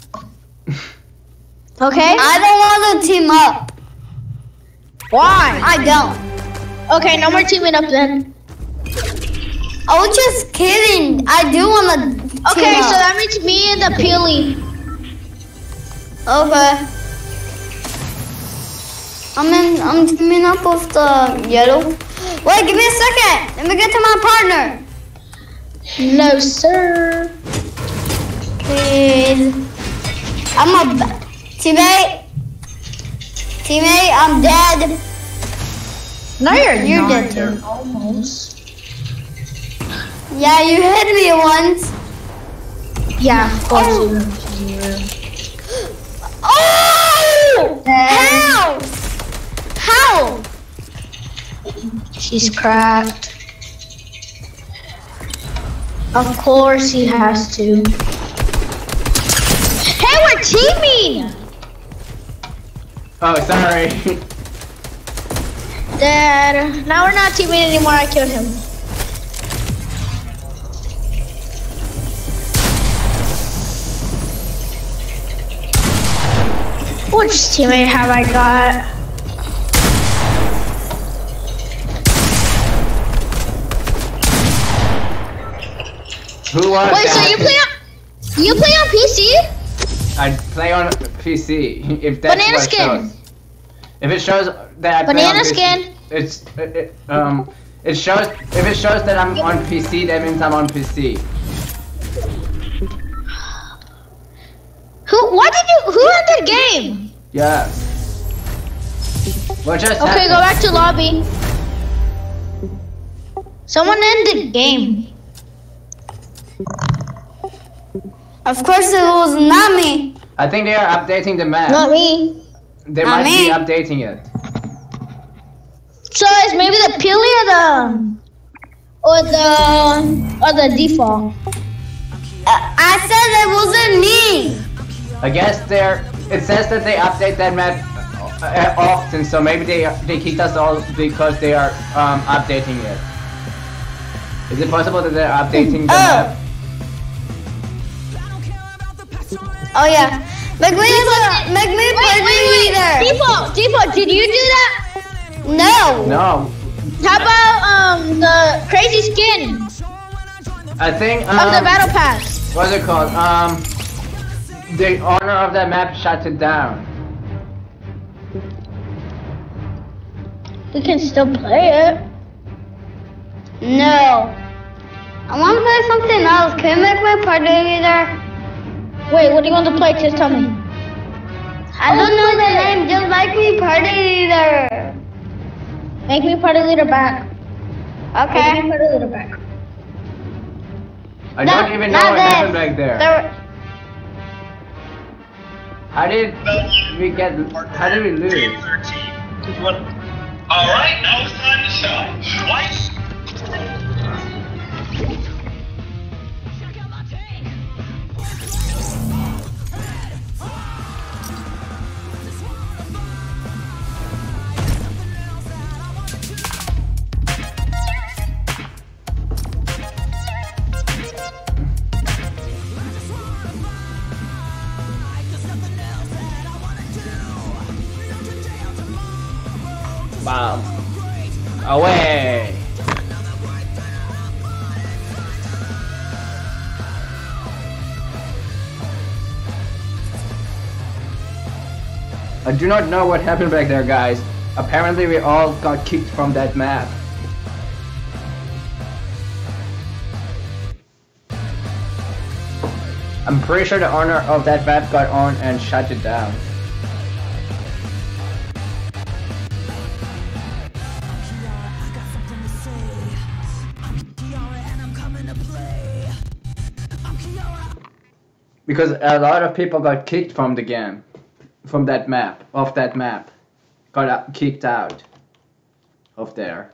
Okay? I don't want to team up. Why? I don't. Okay, no more teaming up then. I was just kidding. I do want to. Okay, so that means me and the Peely. Okay. I'm in. I'm teaming up with the yellow. Wait, give me a second. Let me get to my partner. No, sir. Please. I'm a teammate. Teammate, I'm dead. No, you're, you're not. Dead. Almost. Yeah, you hit me once. Yeah, of course oh. you did. Oh! How? How? She's cracked. Of course he has to. Hey, we're teaming! Oh, sorry. Dad, now we're not teaming anymore. I killed him. Which teammate have I got? Who was Wait, that? so you play on you play on P C? I play on P C. If that's Banana what skin. shows. If it shows that I play Banana on P C, skin. it's it, it, um it shows if it shows that I'm on P C, that means I'm on P C. Who? Why did you? Who ended the game? Yeah. What just Okay, happened? go back to lobby. Someone ended game. Of course it was not me. I think they are updating the map. Not me. They Not might me. be updating it. So it's maybe the Pili or the or the or the default. Uh, I said it wasn't me. I guess they're. It says that they update that map uh, often, so maybe they they kicked us all because they are um, updating it. Is it possible that they're updating the Oh. map? Oh yeah. Make me a, make me a party leader. Default, default. Did you do that? No. No. How about um the crazy skin I think um, of the battle pass? what's it called? Um, the owner of that map shut it down. We can still play it. No. I want to play something else. Can you make me a party leader? Wait, what do you want to play? Just tell me. I don't know the name. Just make me party leader. Make me party leader back. Okay. Make me party leader back. I No, don't even know not what this. happened back there. There- How did we get? How did we D M lose? thirteen. You want- All right, now it's time to show. White. Wow. Away. I do not know what happened back there, guys. Apparently we all got kicked from that map. I'm pretty sure the owner of that map got on and shut it down. Because a lot of people got kicked from the game. From that map. Off that map. Got uh, kicked out. Of there.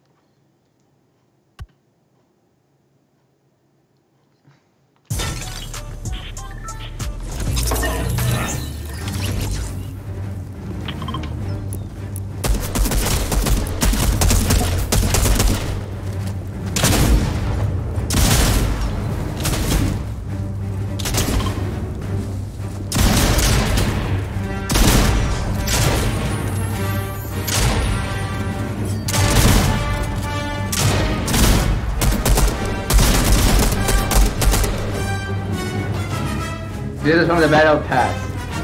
This is from the battle pass.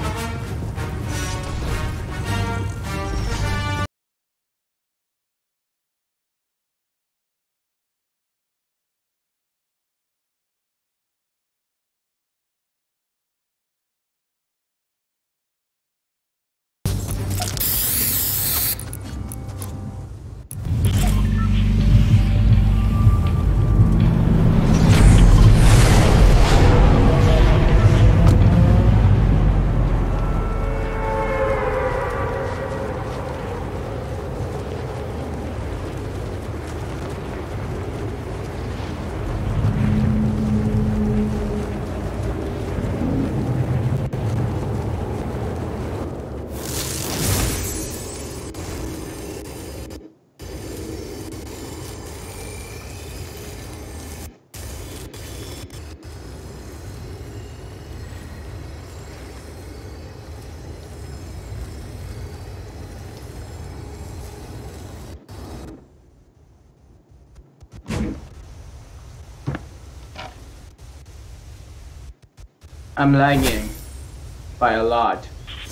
I'm lagging by a lot.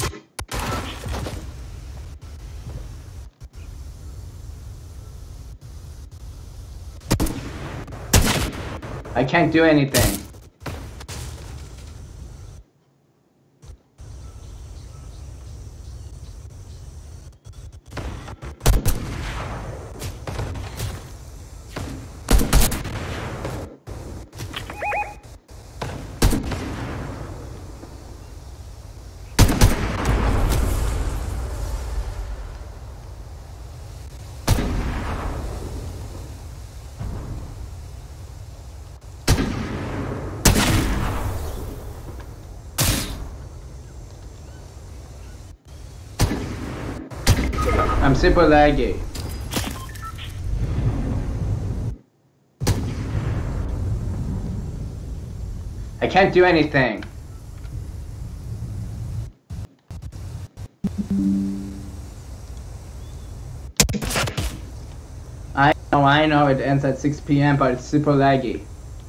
I can't do anything. I'm super laggy. I can't do anything. I know, I know it ends at six P M, but it's super laggy.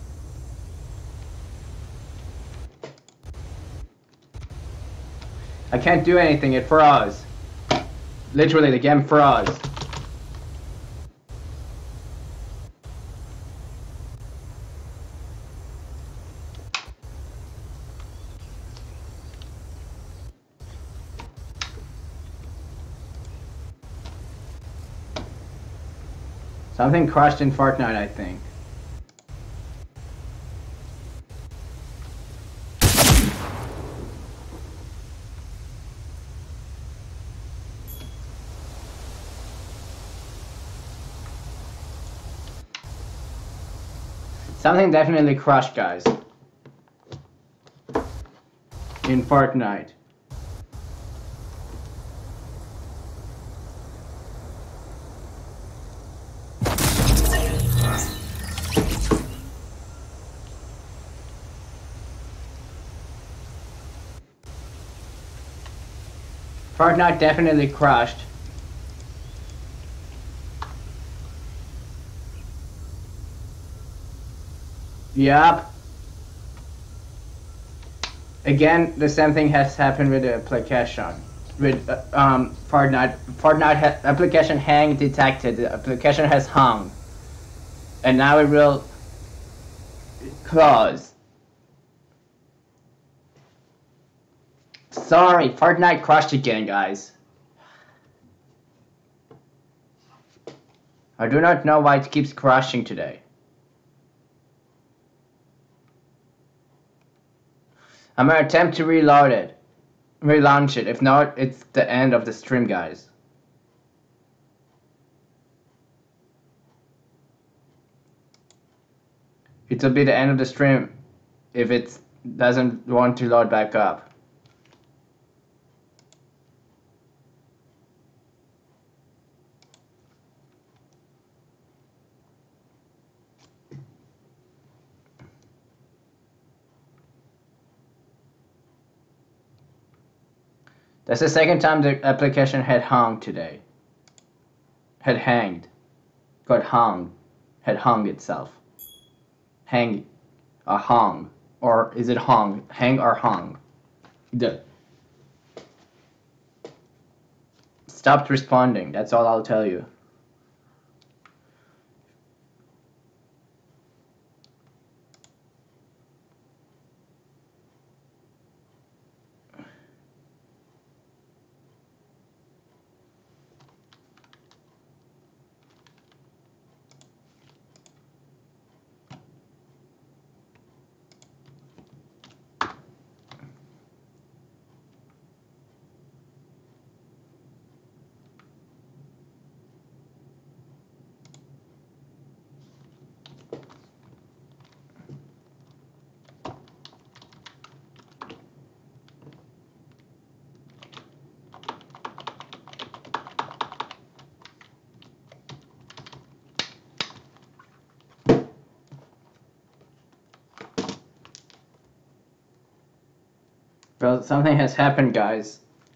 I can't do anything, it froze. Literally, the game froze. Something crashed in Fortnite, I think. Something definitely crashed, guys. In Fortnite. Fortnite definitely crashed. Yup. Again, the same thing has happened with the application. With uh, um, Fortnite, Fortnite ha application hang detected. The application has hung, and now it will close. Sorry, Fortnite crashed again, guys. I do not know why it keeps crashing today. I'm gonna attempt to reload it. Relaunch it. If not, it's the end of the stream, guys. It'll be the end of the stream if it doesn't want to load back up. That's the second time the application had hung today. Had hanged. Got hung. Had hung itself. Hang. A hung. Or is it hung? Hang or hung? The. Stopped responding. That's all I'll tell you. Well, something has happened, guys.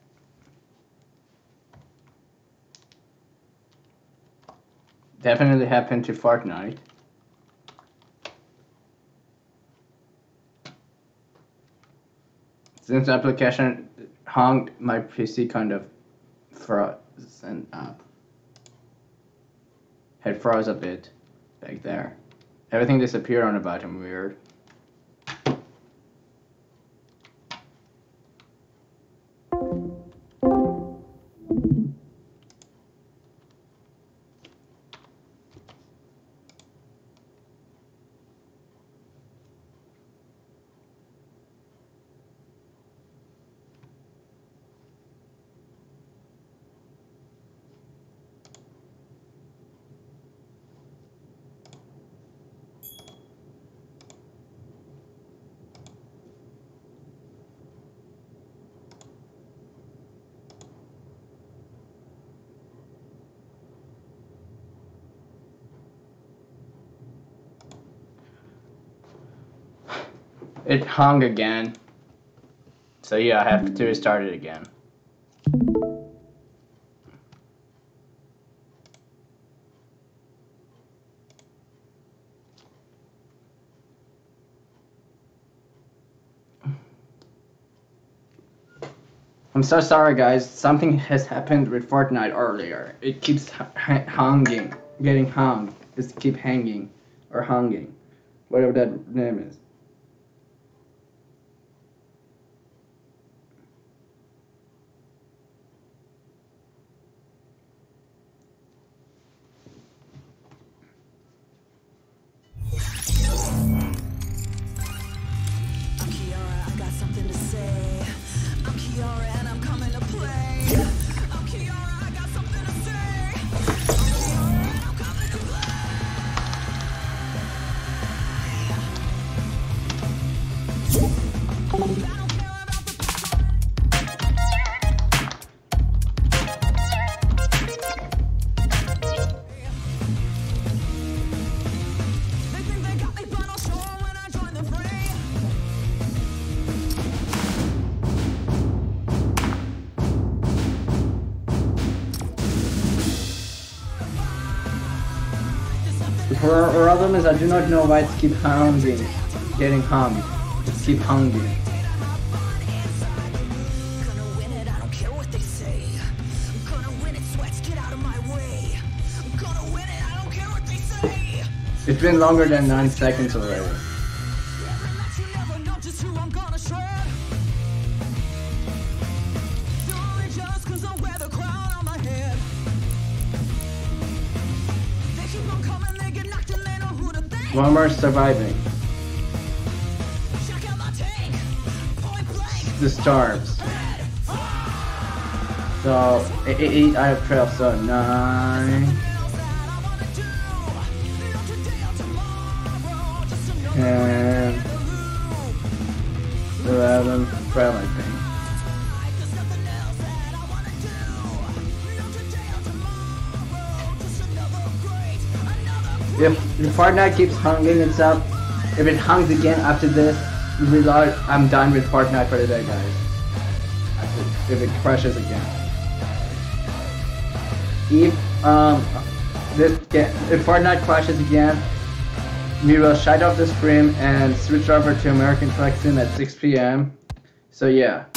Definitely happened to Fortnite. Since the application hung, my P C kind of frozen up. Had froze a bit back there. Everything disappeared on the bottom, weird. It hung again. So yeah, I have to restart it again. I'm so sorry guys, something has happened with Fortnite earlier. It keeps hanging, getting hung. It keep hanging, or hanging, whatever that name is. The problem is I do not know why it keep hunging, getting hung. It keep hunging. It's been longer than nine seconds already. One more surviving. The stars. So eight out of twelve, so nine. ten, eleven, twelve, I think. If the Fortnite keeps hunging itself, if it hungs again after this, reload, I'm done with Fortnite for the day, guys. If it crashes again. If um this get, if Fortnite crashes again, we will shut off the stream and switch over to American Flexing at six P M So yeah.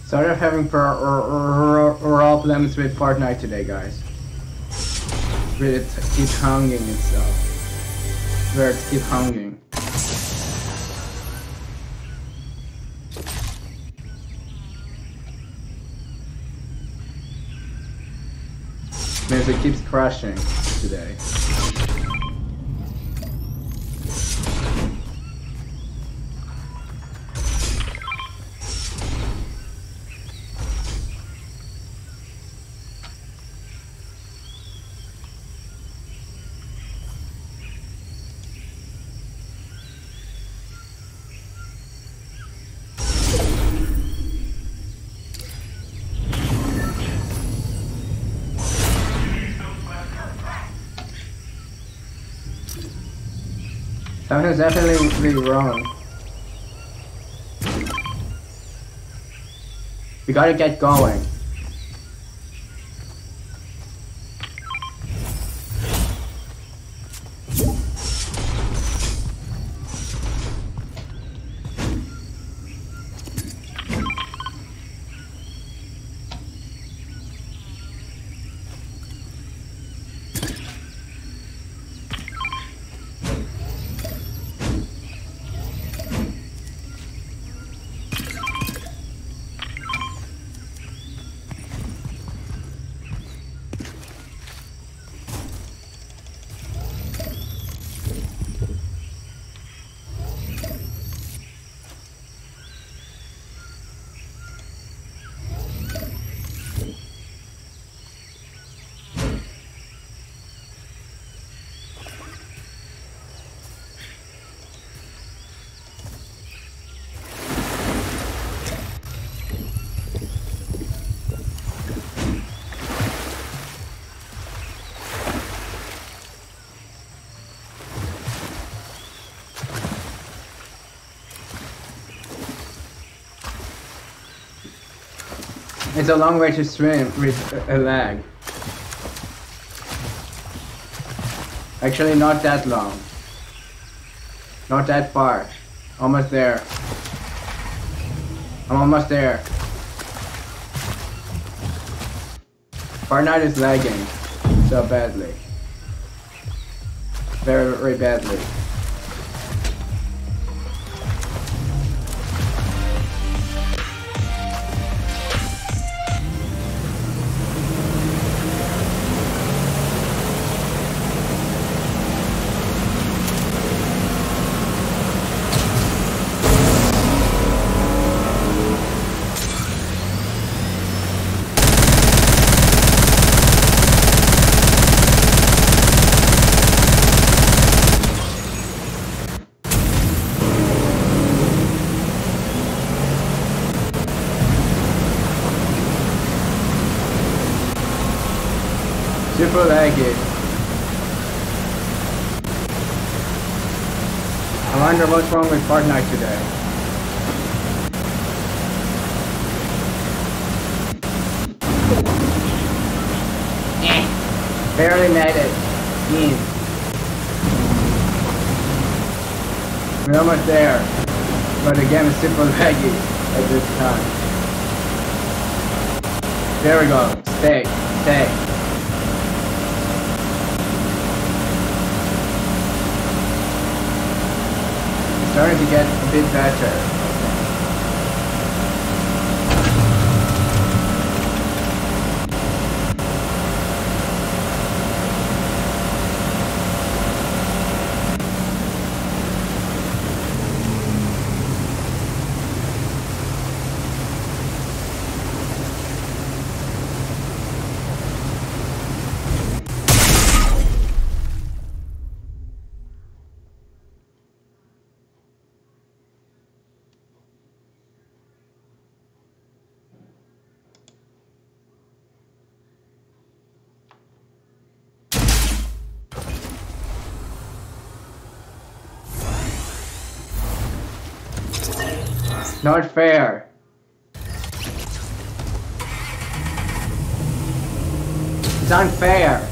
Started having problems with Fortnite today, guys. Really, it keeps hanging itself. Where it keeps hanging. Means it keeps crashing today. Something's definitely wrong. We gotta get going. It's a long way to swim with a lag. Actually, not that long. Not that far. Almost there. I'm almost there. Fortnite is lagging so badly. Very, very badly. Super laggy. I wonder what's wrong with Fortnite today. Eh. Barely made it. Mm. We're almost there. But the game is super laggy at this time. There we go. Stay. Stay. Starting to get a bit better. Not fair. It's unfair.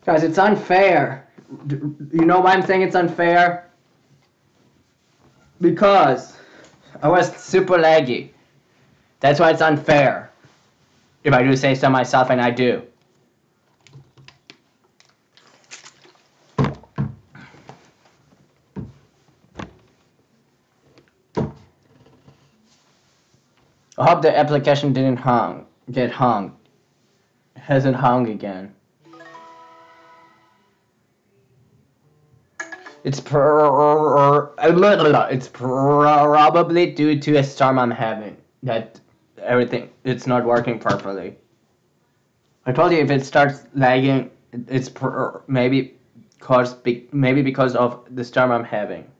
Guys, it's unfair. You know why I'm saying it's unfair? Because I was super laggy. That's why it's unfair. If I do say so myself, and I do. I hope the application didn't hung, get hung. It hasn't hung again. It's pro it's probably due to a storm I'm having that everything it's not working properly. I told you if it starts lagging, it's pro maybe cause maybe because of the storm I'm having.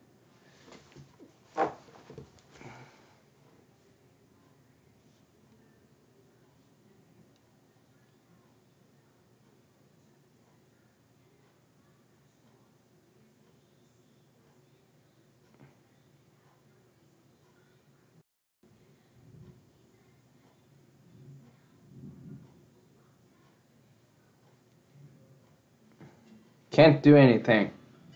Can't do anything.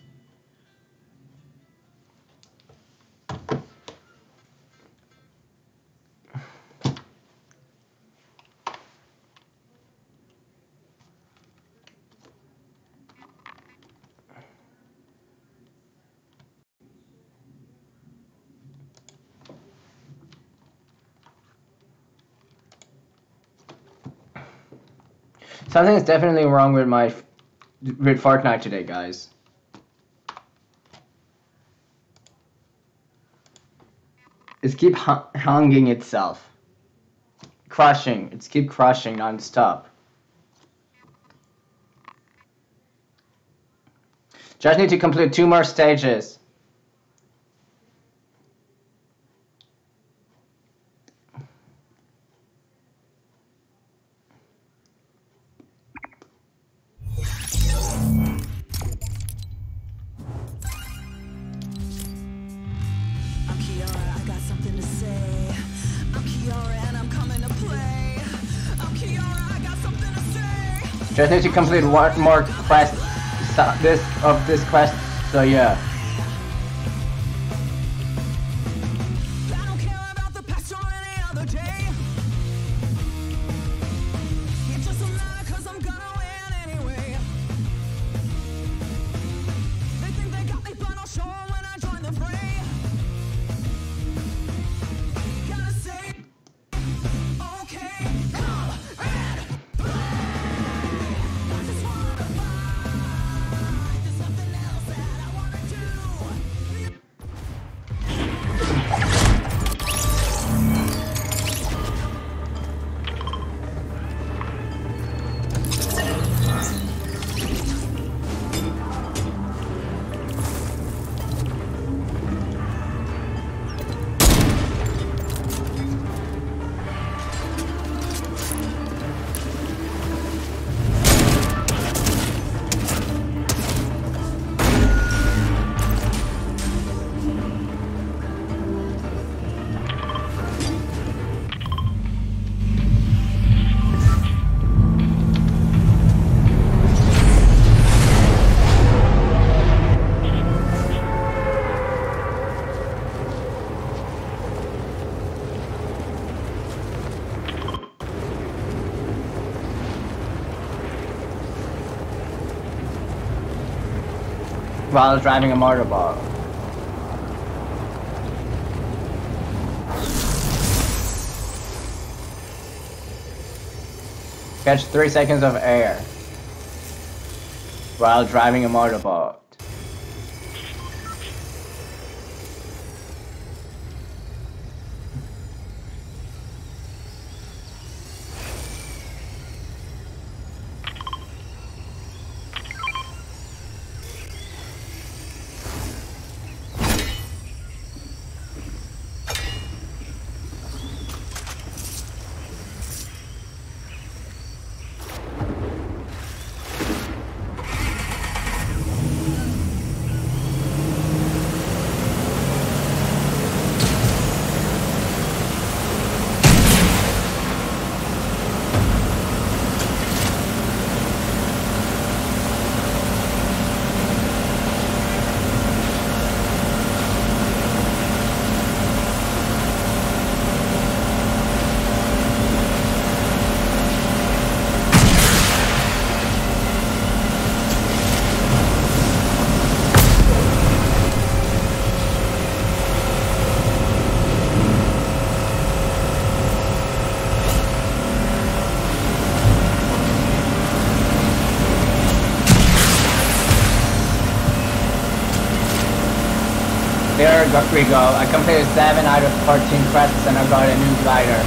Something is definitely wrong with my with Fortnite today, guys. It's keep hung hunging itself. Crushing. It's keep crushing non-stop. Just need to complete two more stages. Just need to complete one more quest this of this quest, so yeah. While driving a motorboat. Catch three seconds of air while driving a motorboat. go, we go. I completed seven out of fourteen quests and I got a new glider.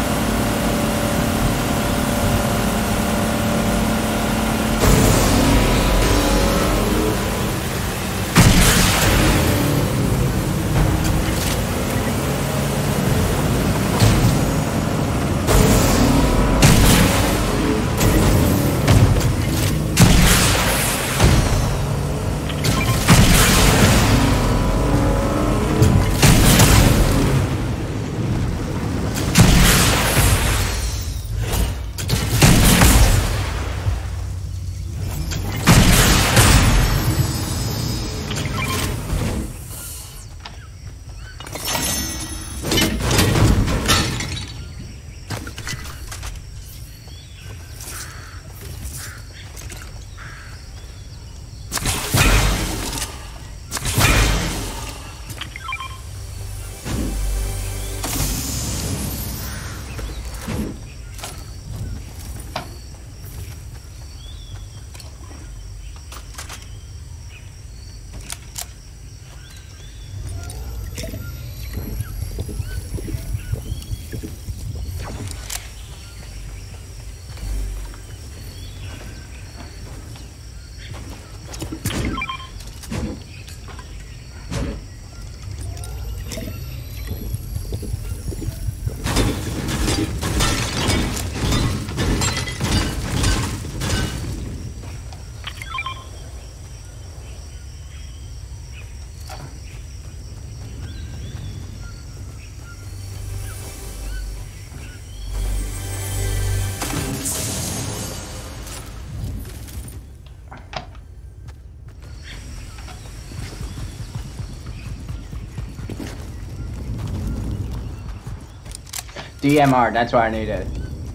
D M R, that's what I needed.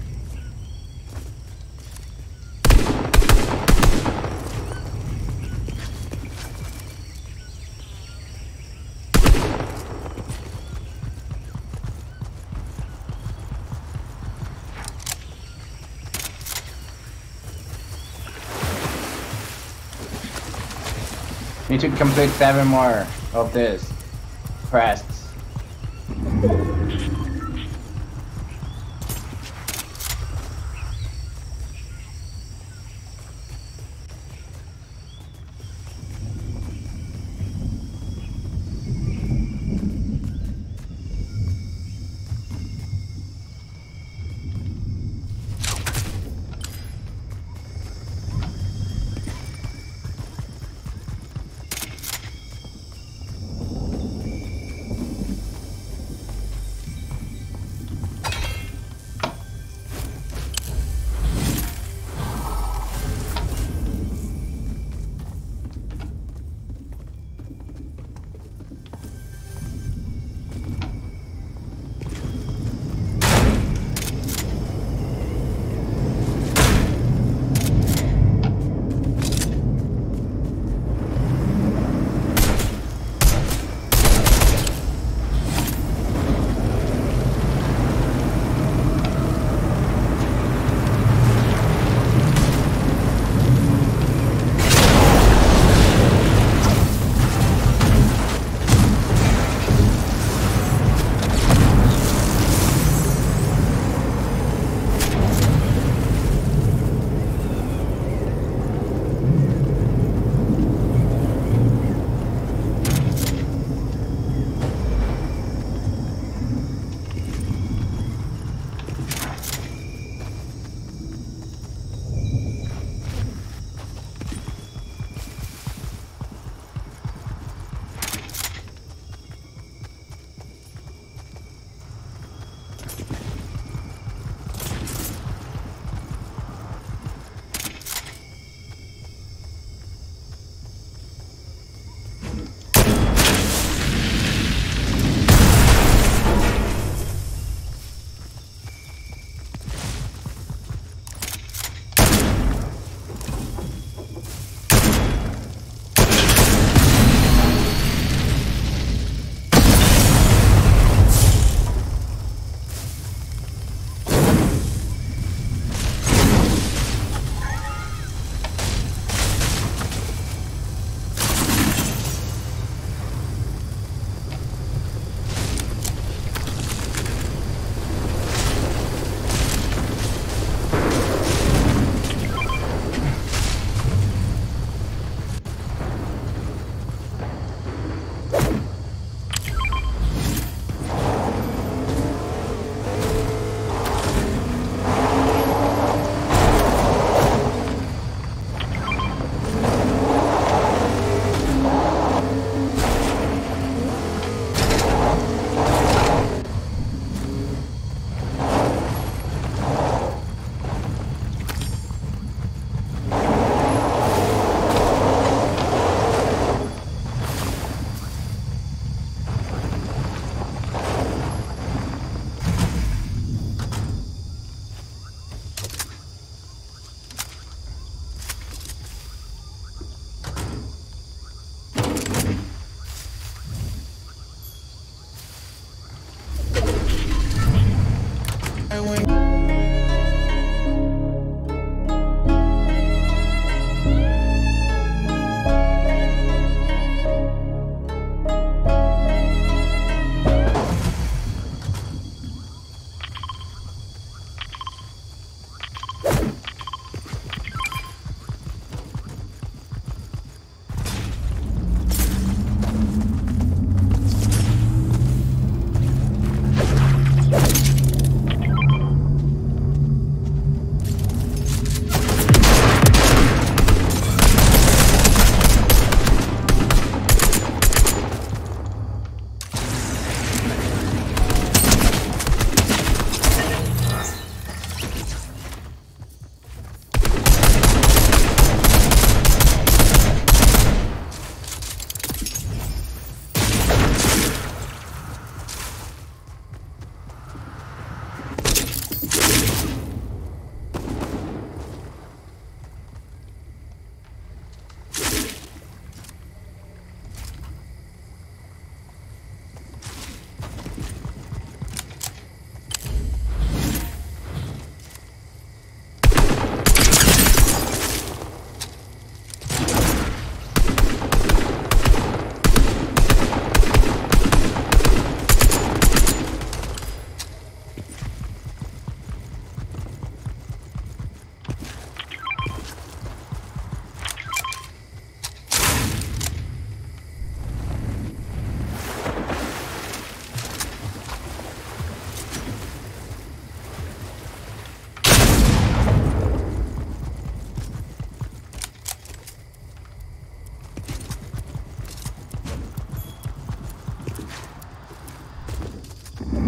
Need to complete seven more of this quests.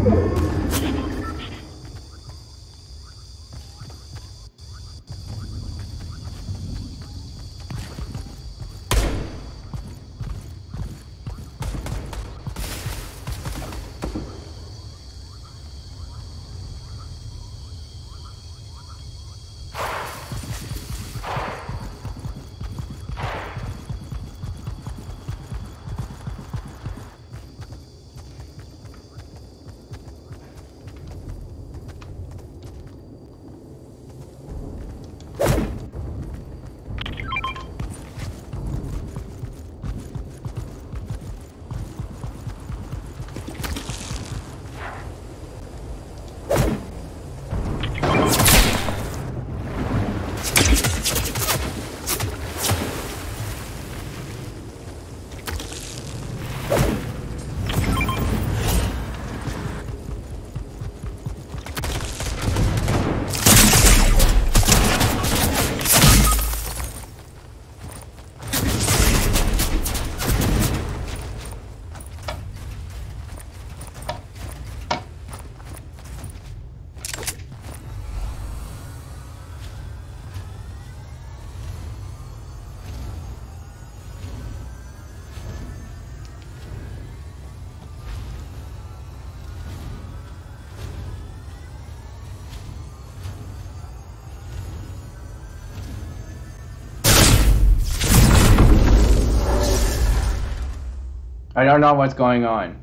I don't know what's going on.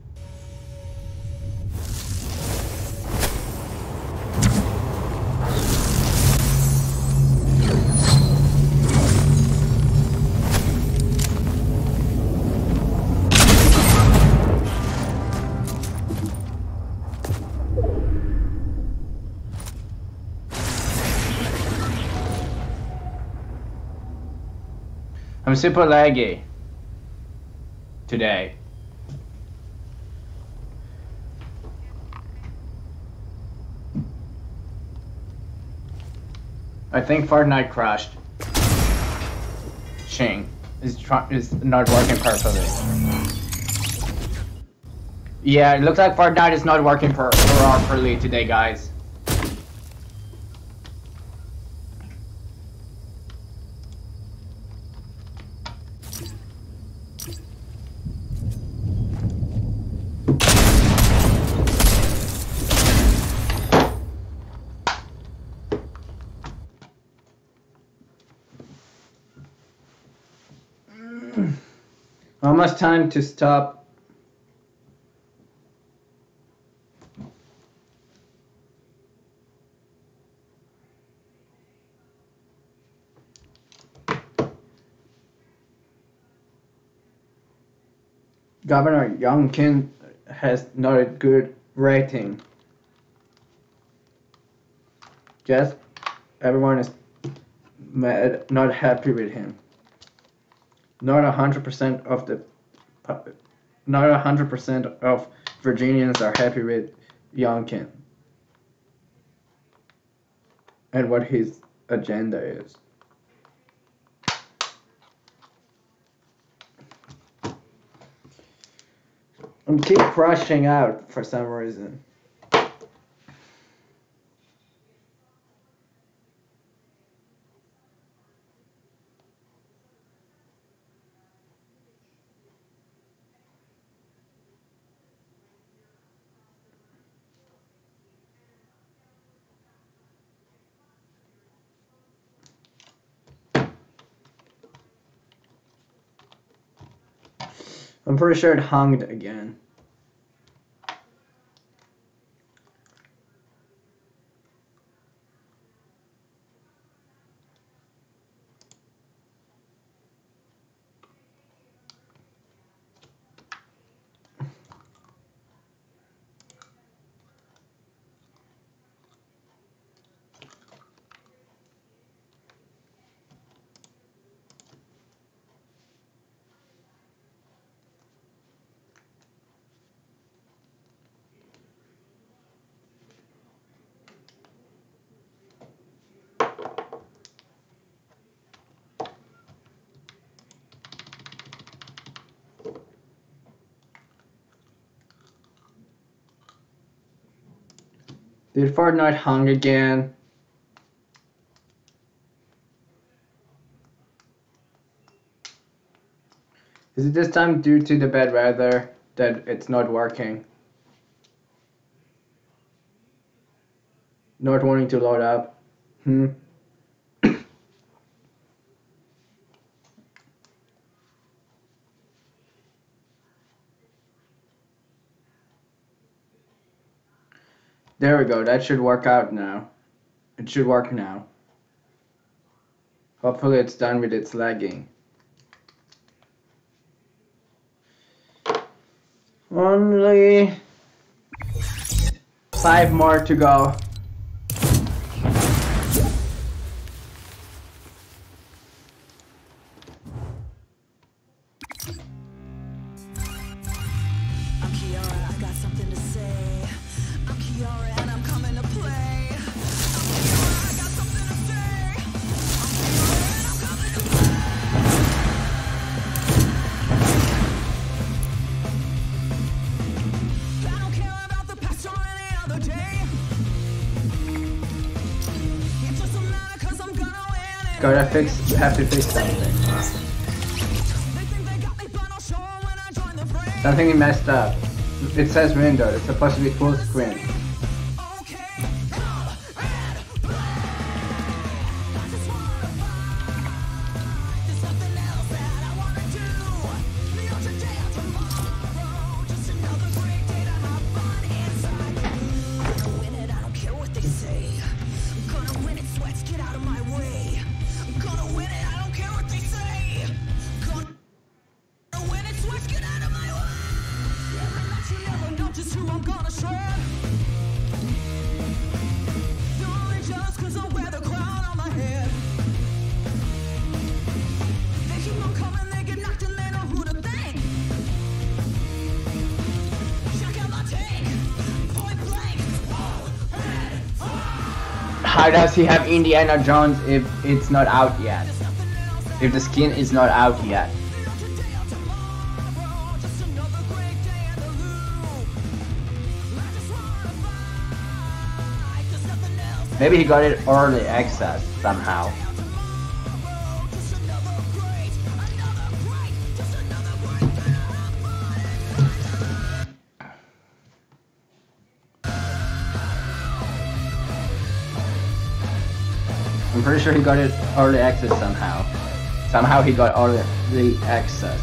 I'm super laggy today. I think Fortnite crashed. Shing is try is not working perfectly. Yeah, it looks like Fortnite is not working per properly today, guys. Almost time to stop. Governor Youngkin has not a good rating. Just everyone is mad, not happy with him. Not a hundred percent of the, not a hundred percent of Virginians are happy with Youngkin and what his agenda is. I'm keep crashing out for some reason. I'm pretty sure it hung again. Did Fortnite hung again? Is it this time due to the bad weather that it's not working? Not wanting to load up? Hmm. There we go, that should work out now. It should work now. Hopefully it's done with its lagging. Only five more to go. Gotta fix, have to fix something. Something messed up. It says window, it's supposed to be full screen. How does he have Indiana Jones if it's not out yet? If the skin is not out yet? Maybe he got it early access somehow. I'm pretty sure he got it early access somehow. Somehow he got early access.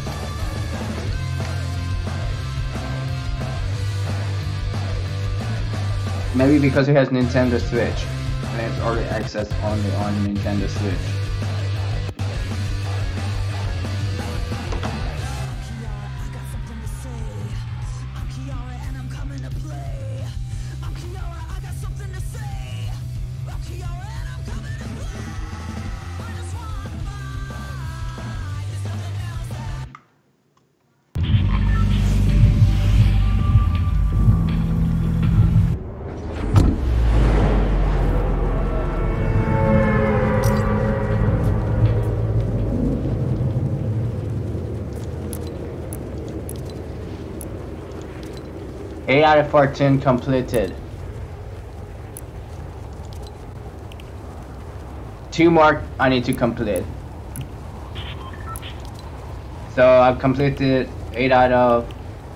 Maybe because he has Nintendo Switch and it's early access only on Nintendo Switch. eight out of fourteen completed. Two more I need to complete. So I've completed eight out of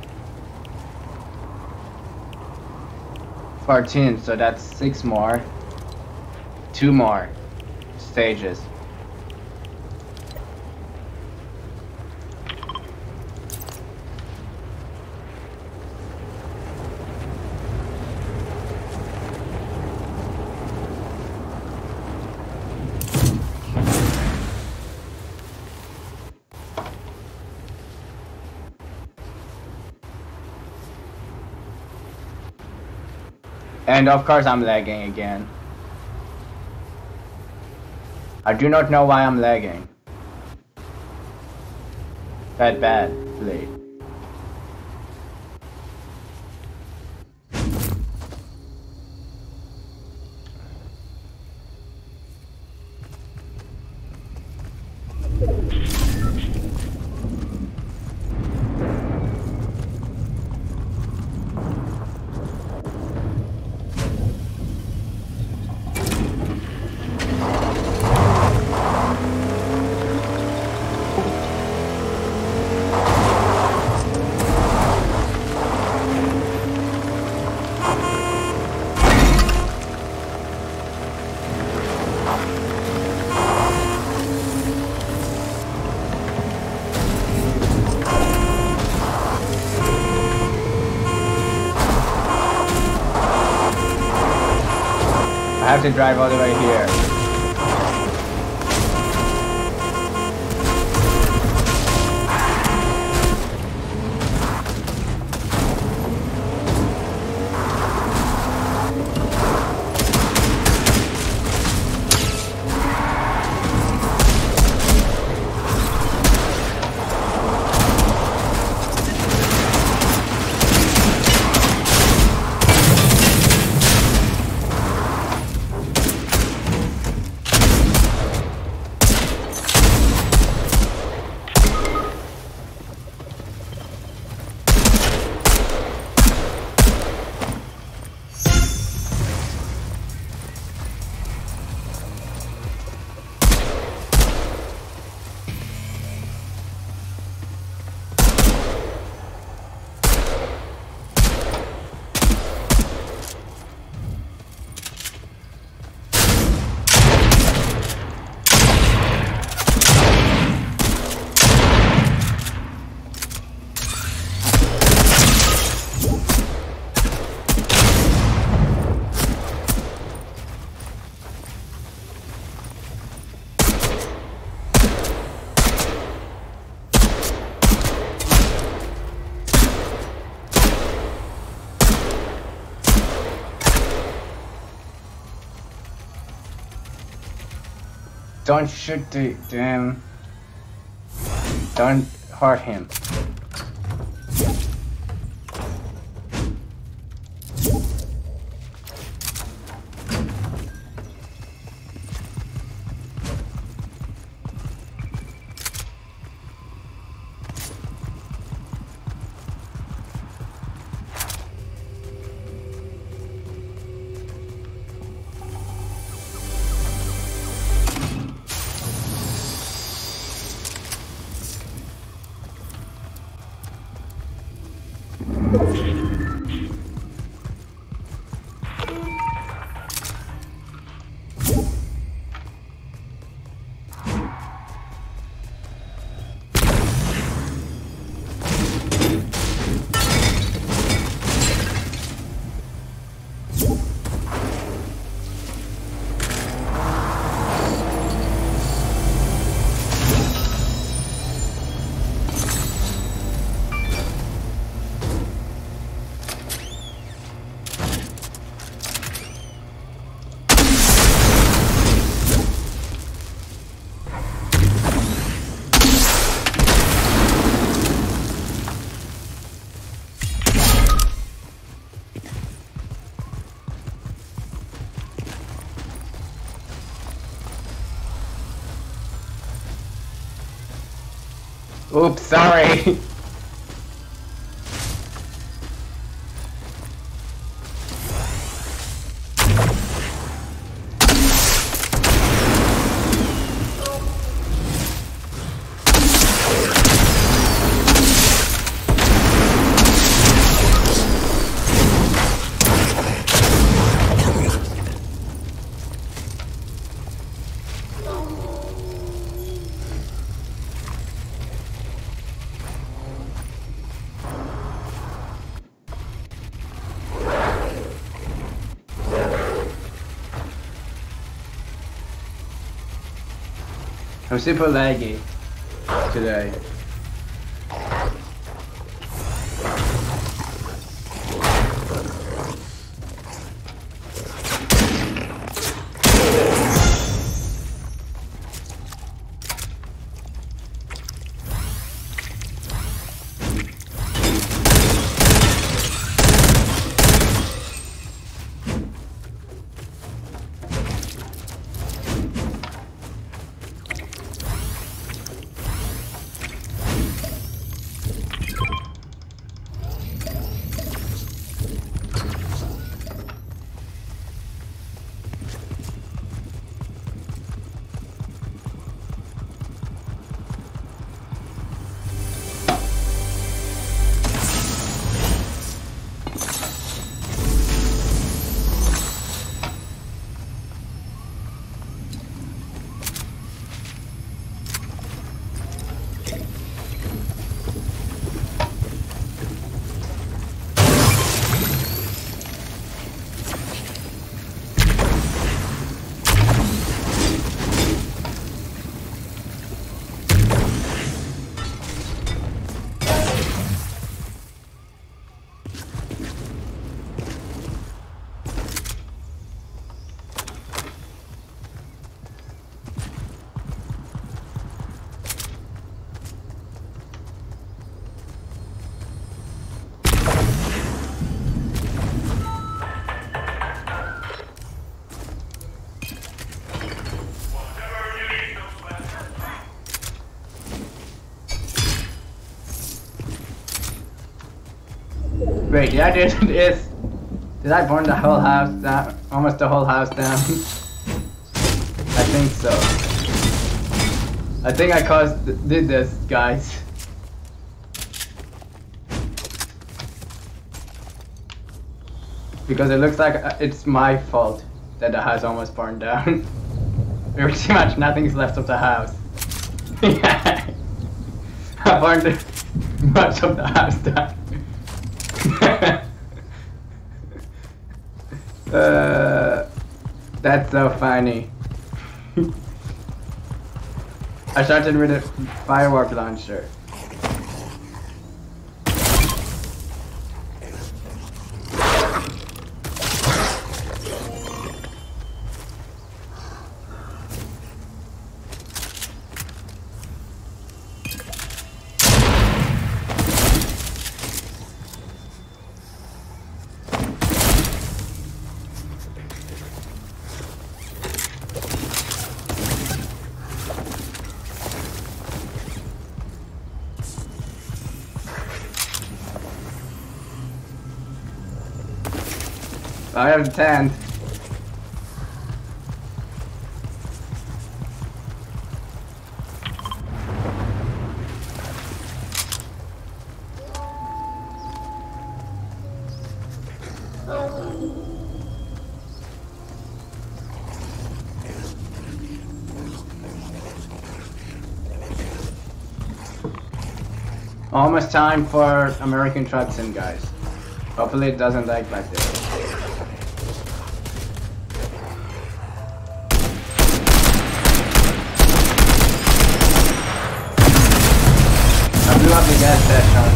fourteen, so that's six more. Two more stages. And of course I'm lagging again. I do not know why I'm lagging. That badly. have to drive all the way here. Don't shoot the damn. Don't hurt him. Oops, sorry. I'm super laggy today. Wait, did I do this? Did I burn the whole house down? Almost the whole house down? I think so. I think I caused did this, guys. Because it looks like it's my fault that the house almost burned down. Pretty much nothing's left of the house. Yeah. I burned much of the house down. uh, that's so funny. I started with a firework launcher. I have a tent. Almost time for American trucks in, guys. Hopefully it doesn't lag like this. I blew up the gas station.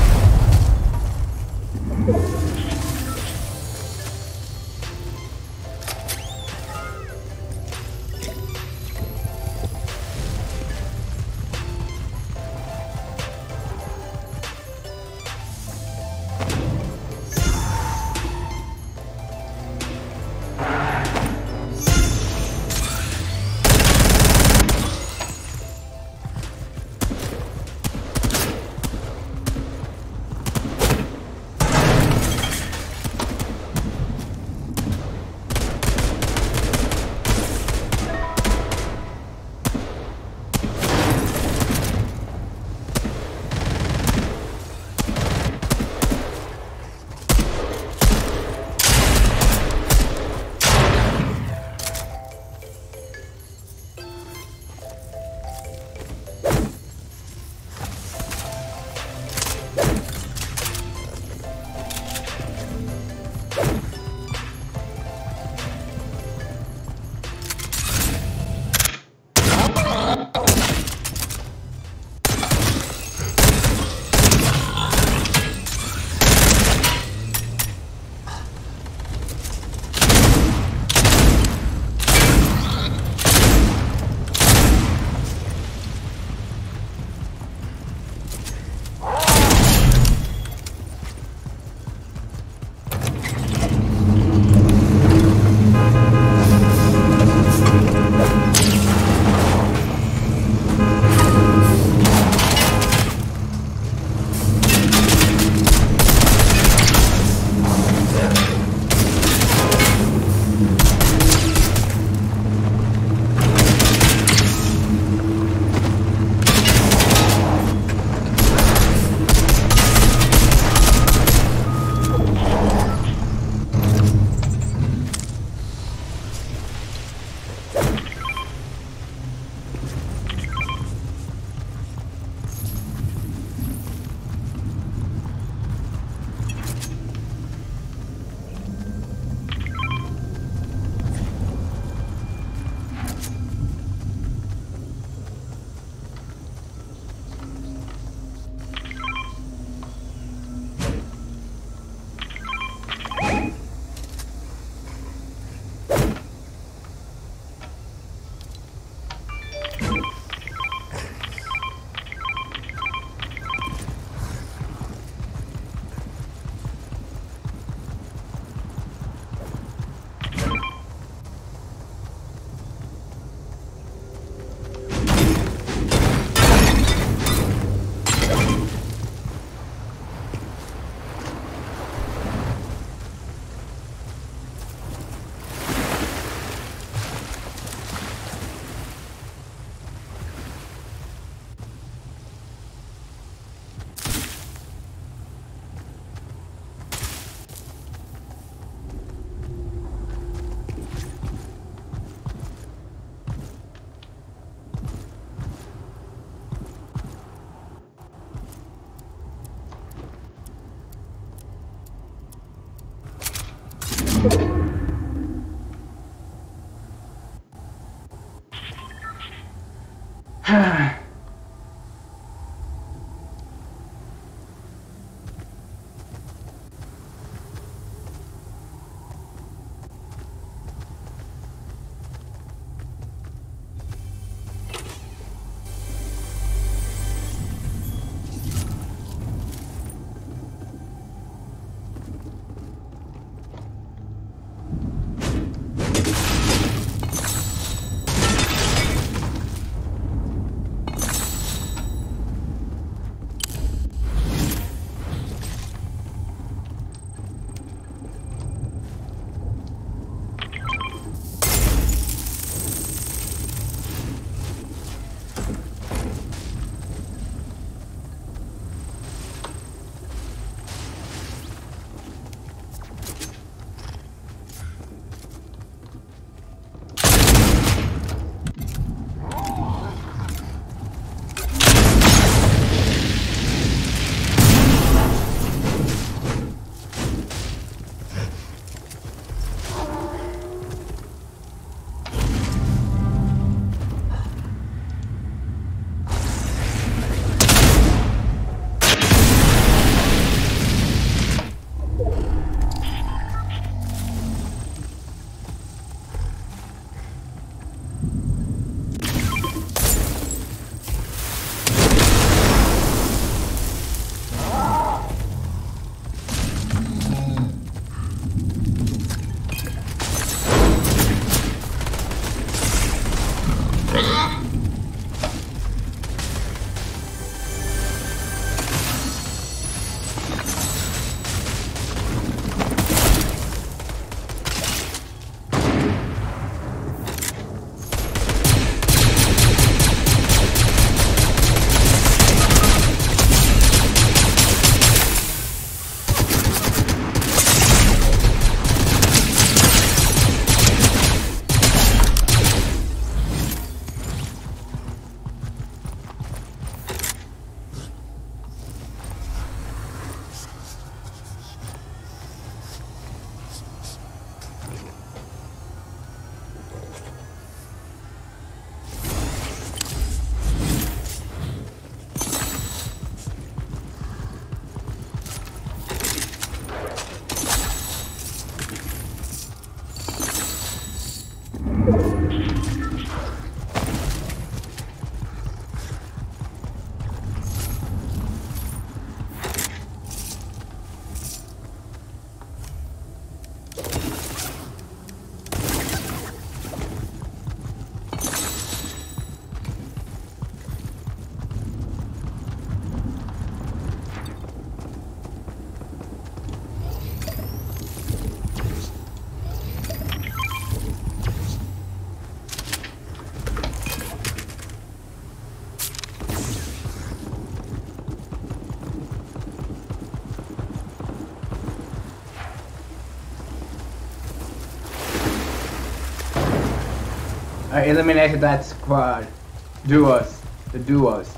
I eliminated that squad. Duos. The duos.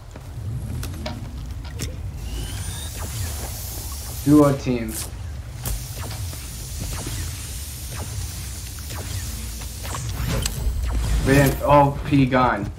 Duo team. With an O P gun.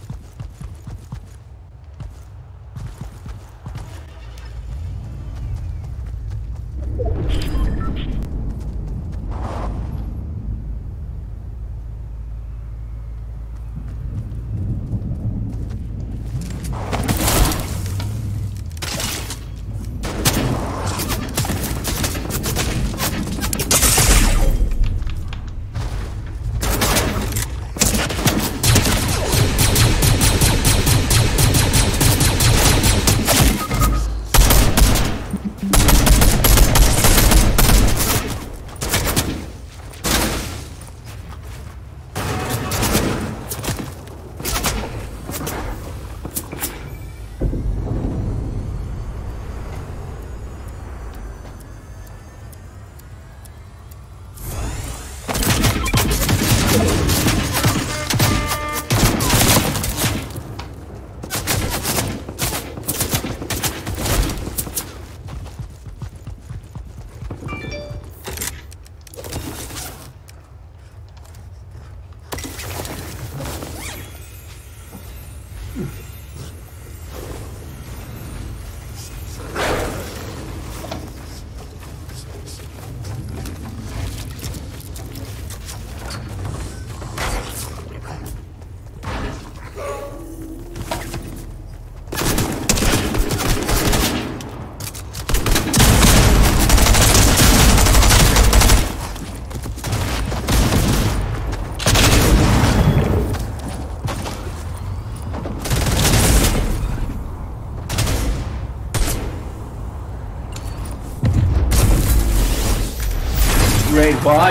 Great bot.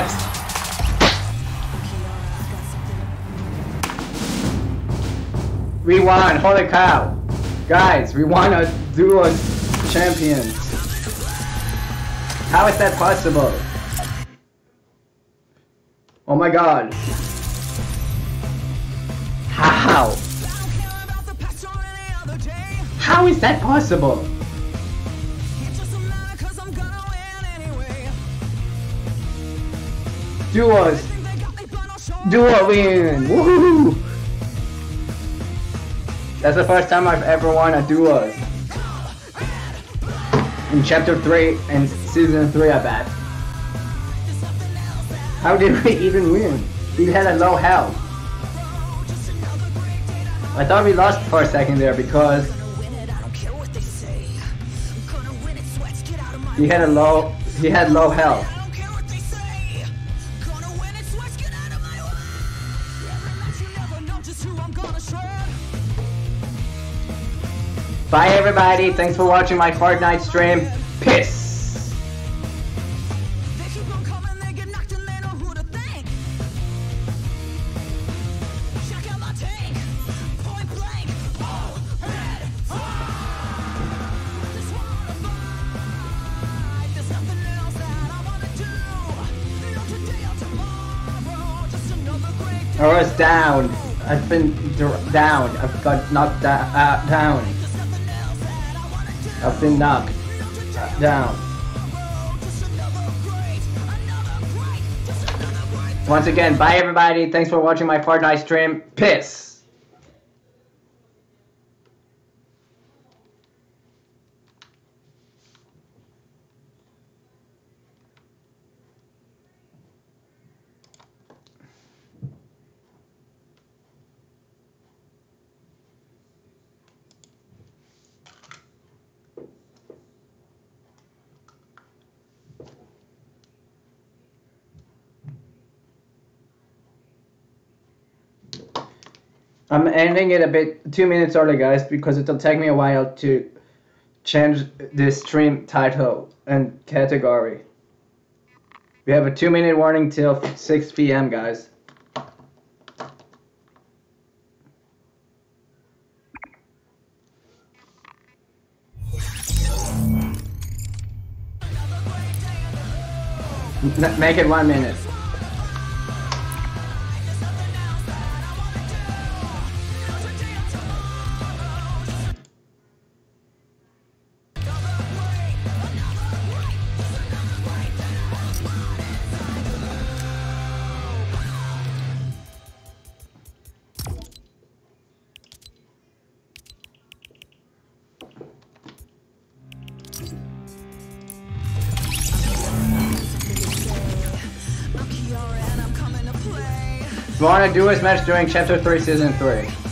We won, holy cow. Guys, we won a duo champions. How is that possible? Oh my god. How? How is that possible? Duos! Duo win! Woohoo! That's the first time I've ever won a duos. In chapter three and season three, I bet. How did we even win? We had a low health. I thought we lost for a second there because he had a low he had low health. Bye everybody, thanks for watching my Fortnite stream. Peace! I was down. I've been down. I've got knocked da uh, down. I've been knocked uh, down. Once again, bye everybody. Thanks for watching my Fortnite stream. Peace. I'm ending it a bit two minutes early, guys, because it'll take me a while to change this stream title and category. We have a two minute warning till six P M guys. Make it one minute. We want to do this match during Chapter three, Season three.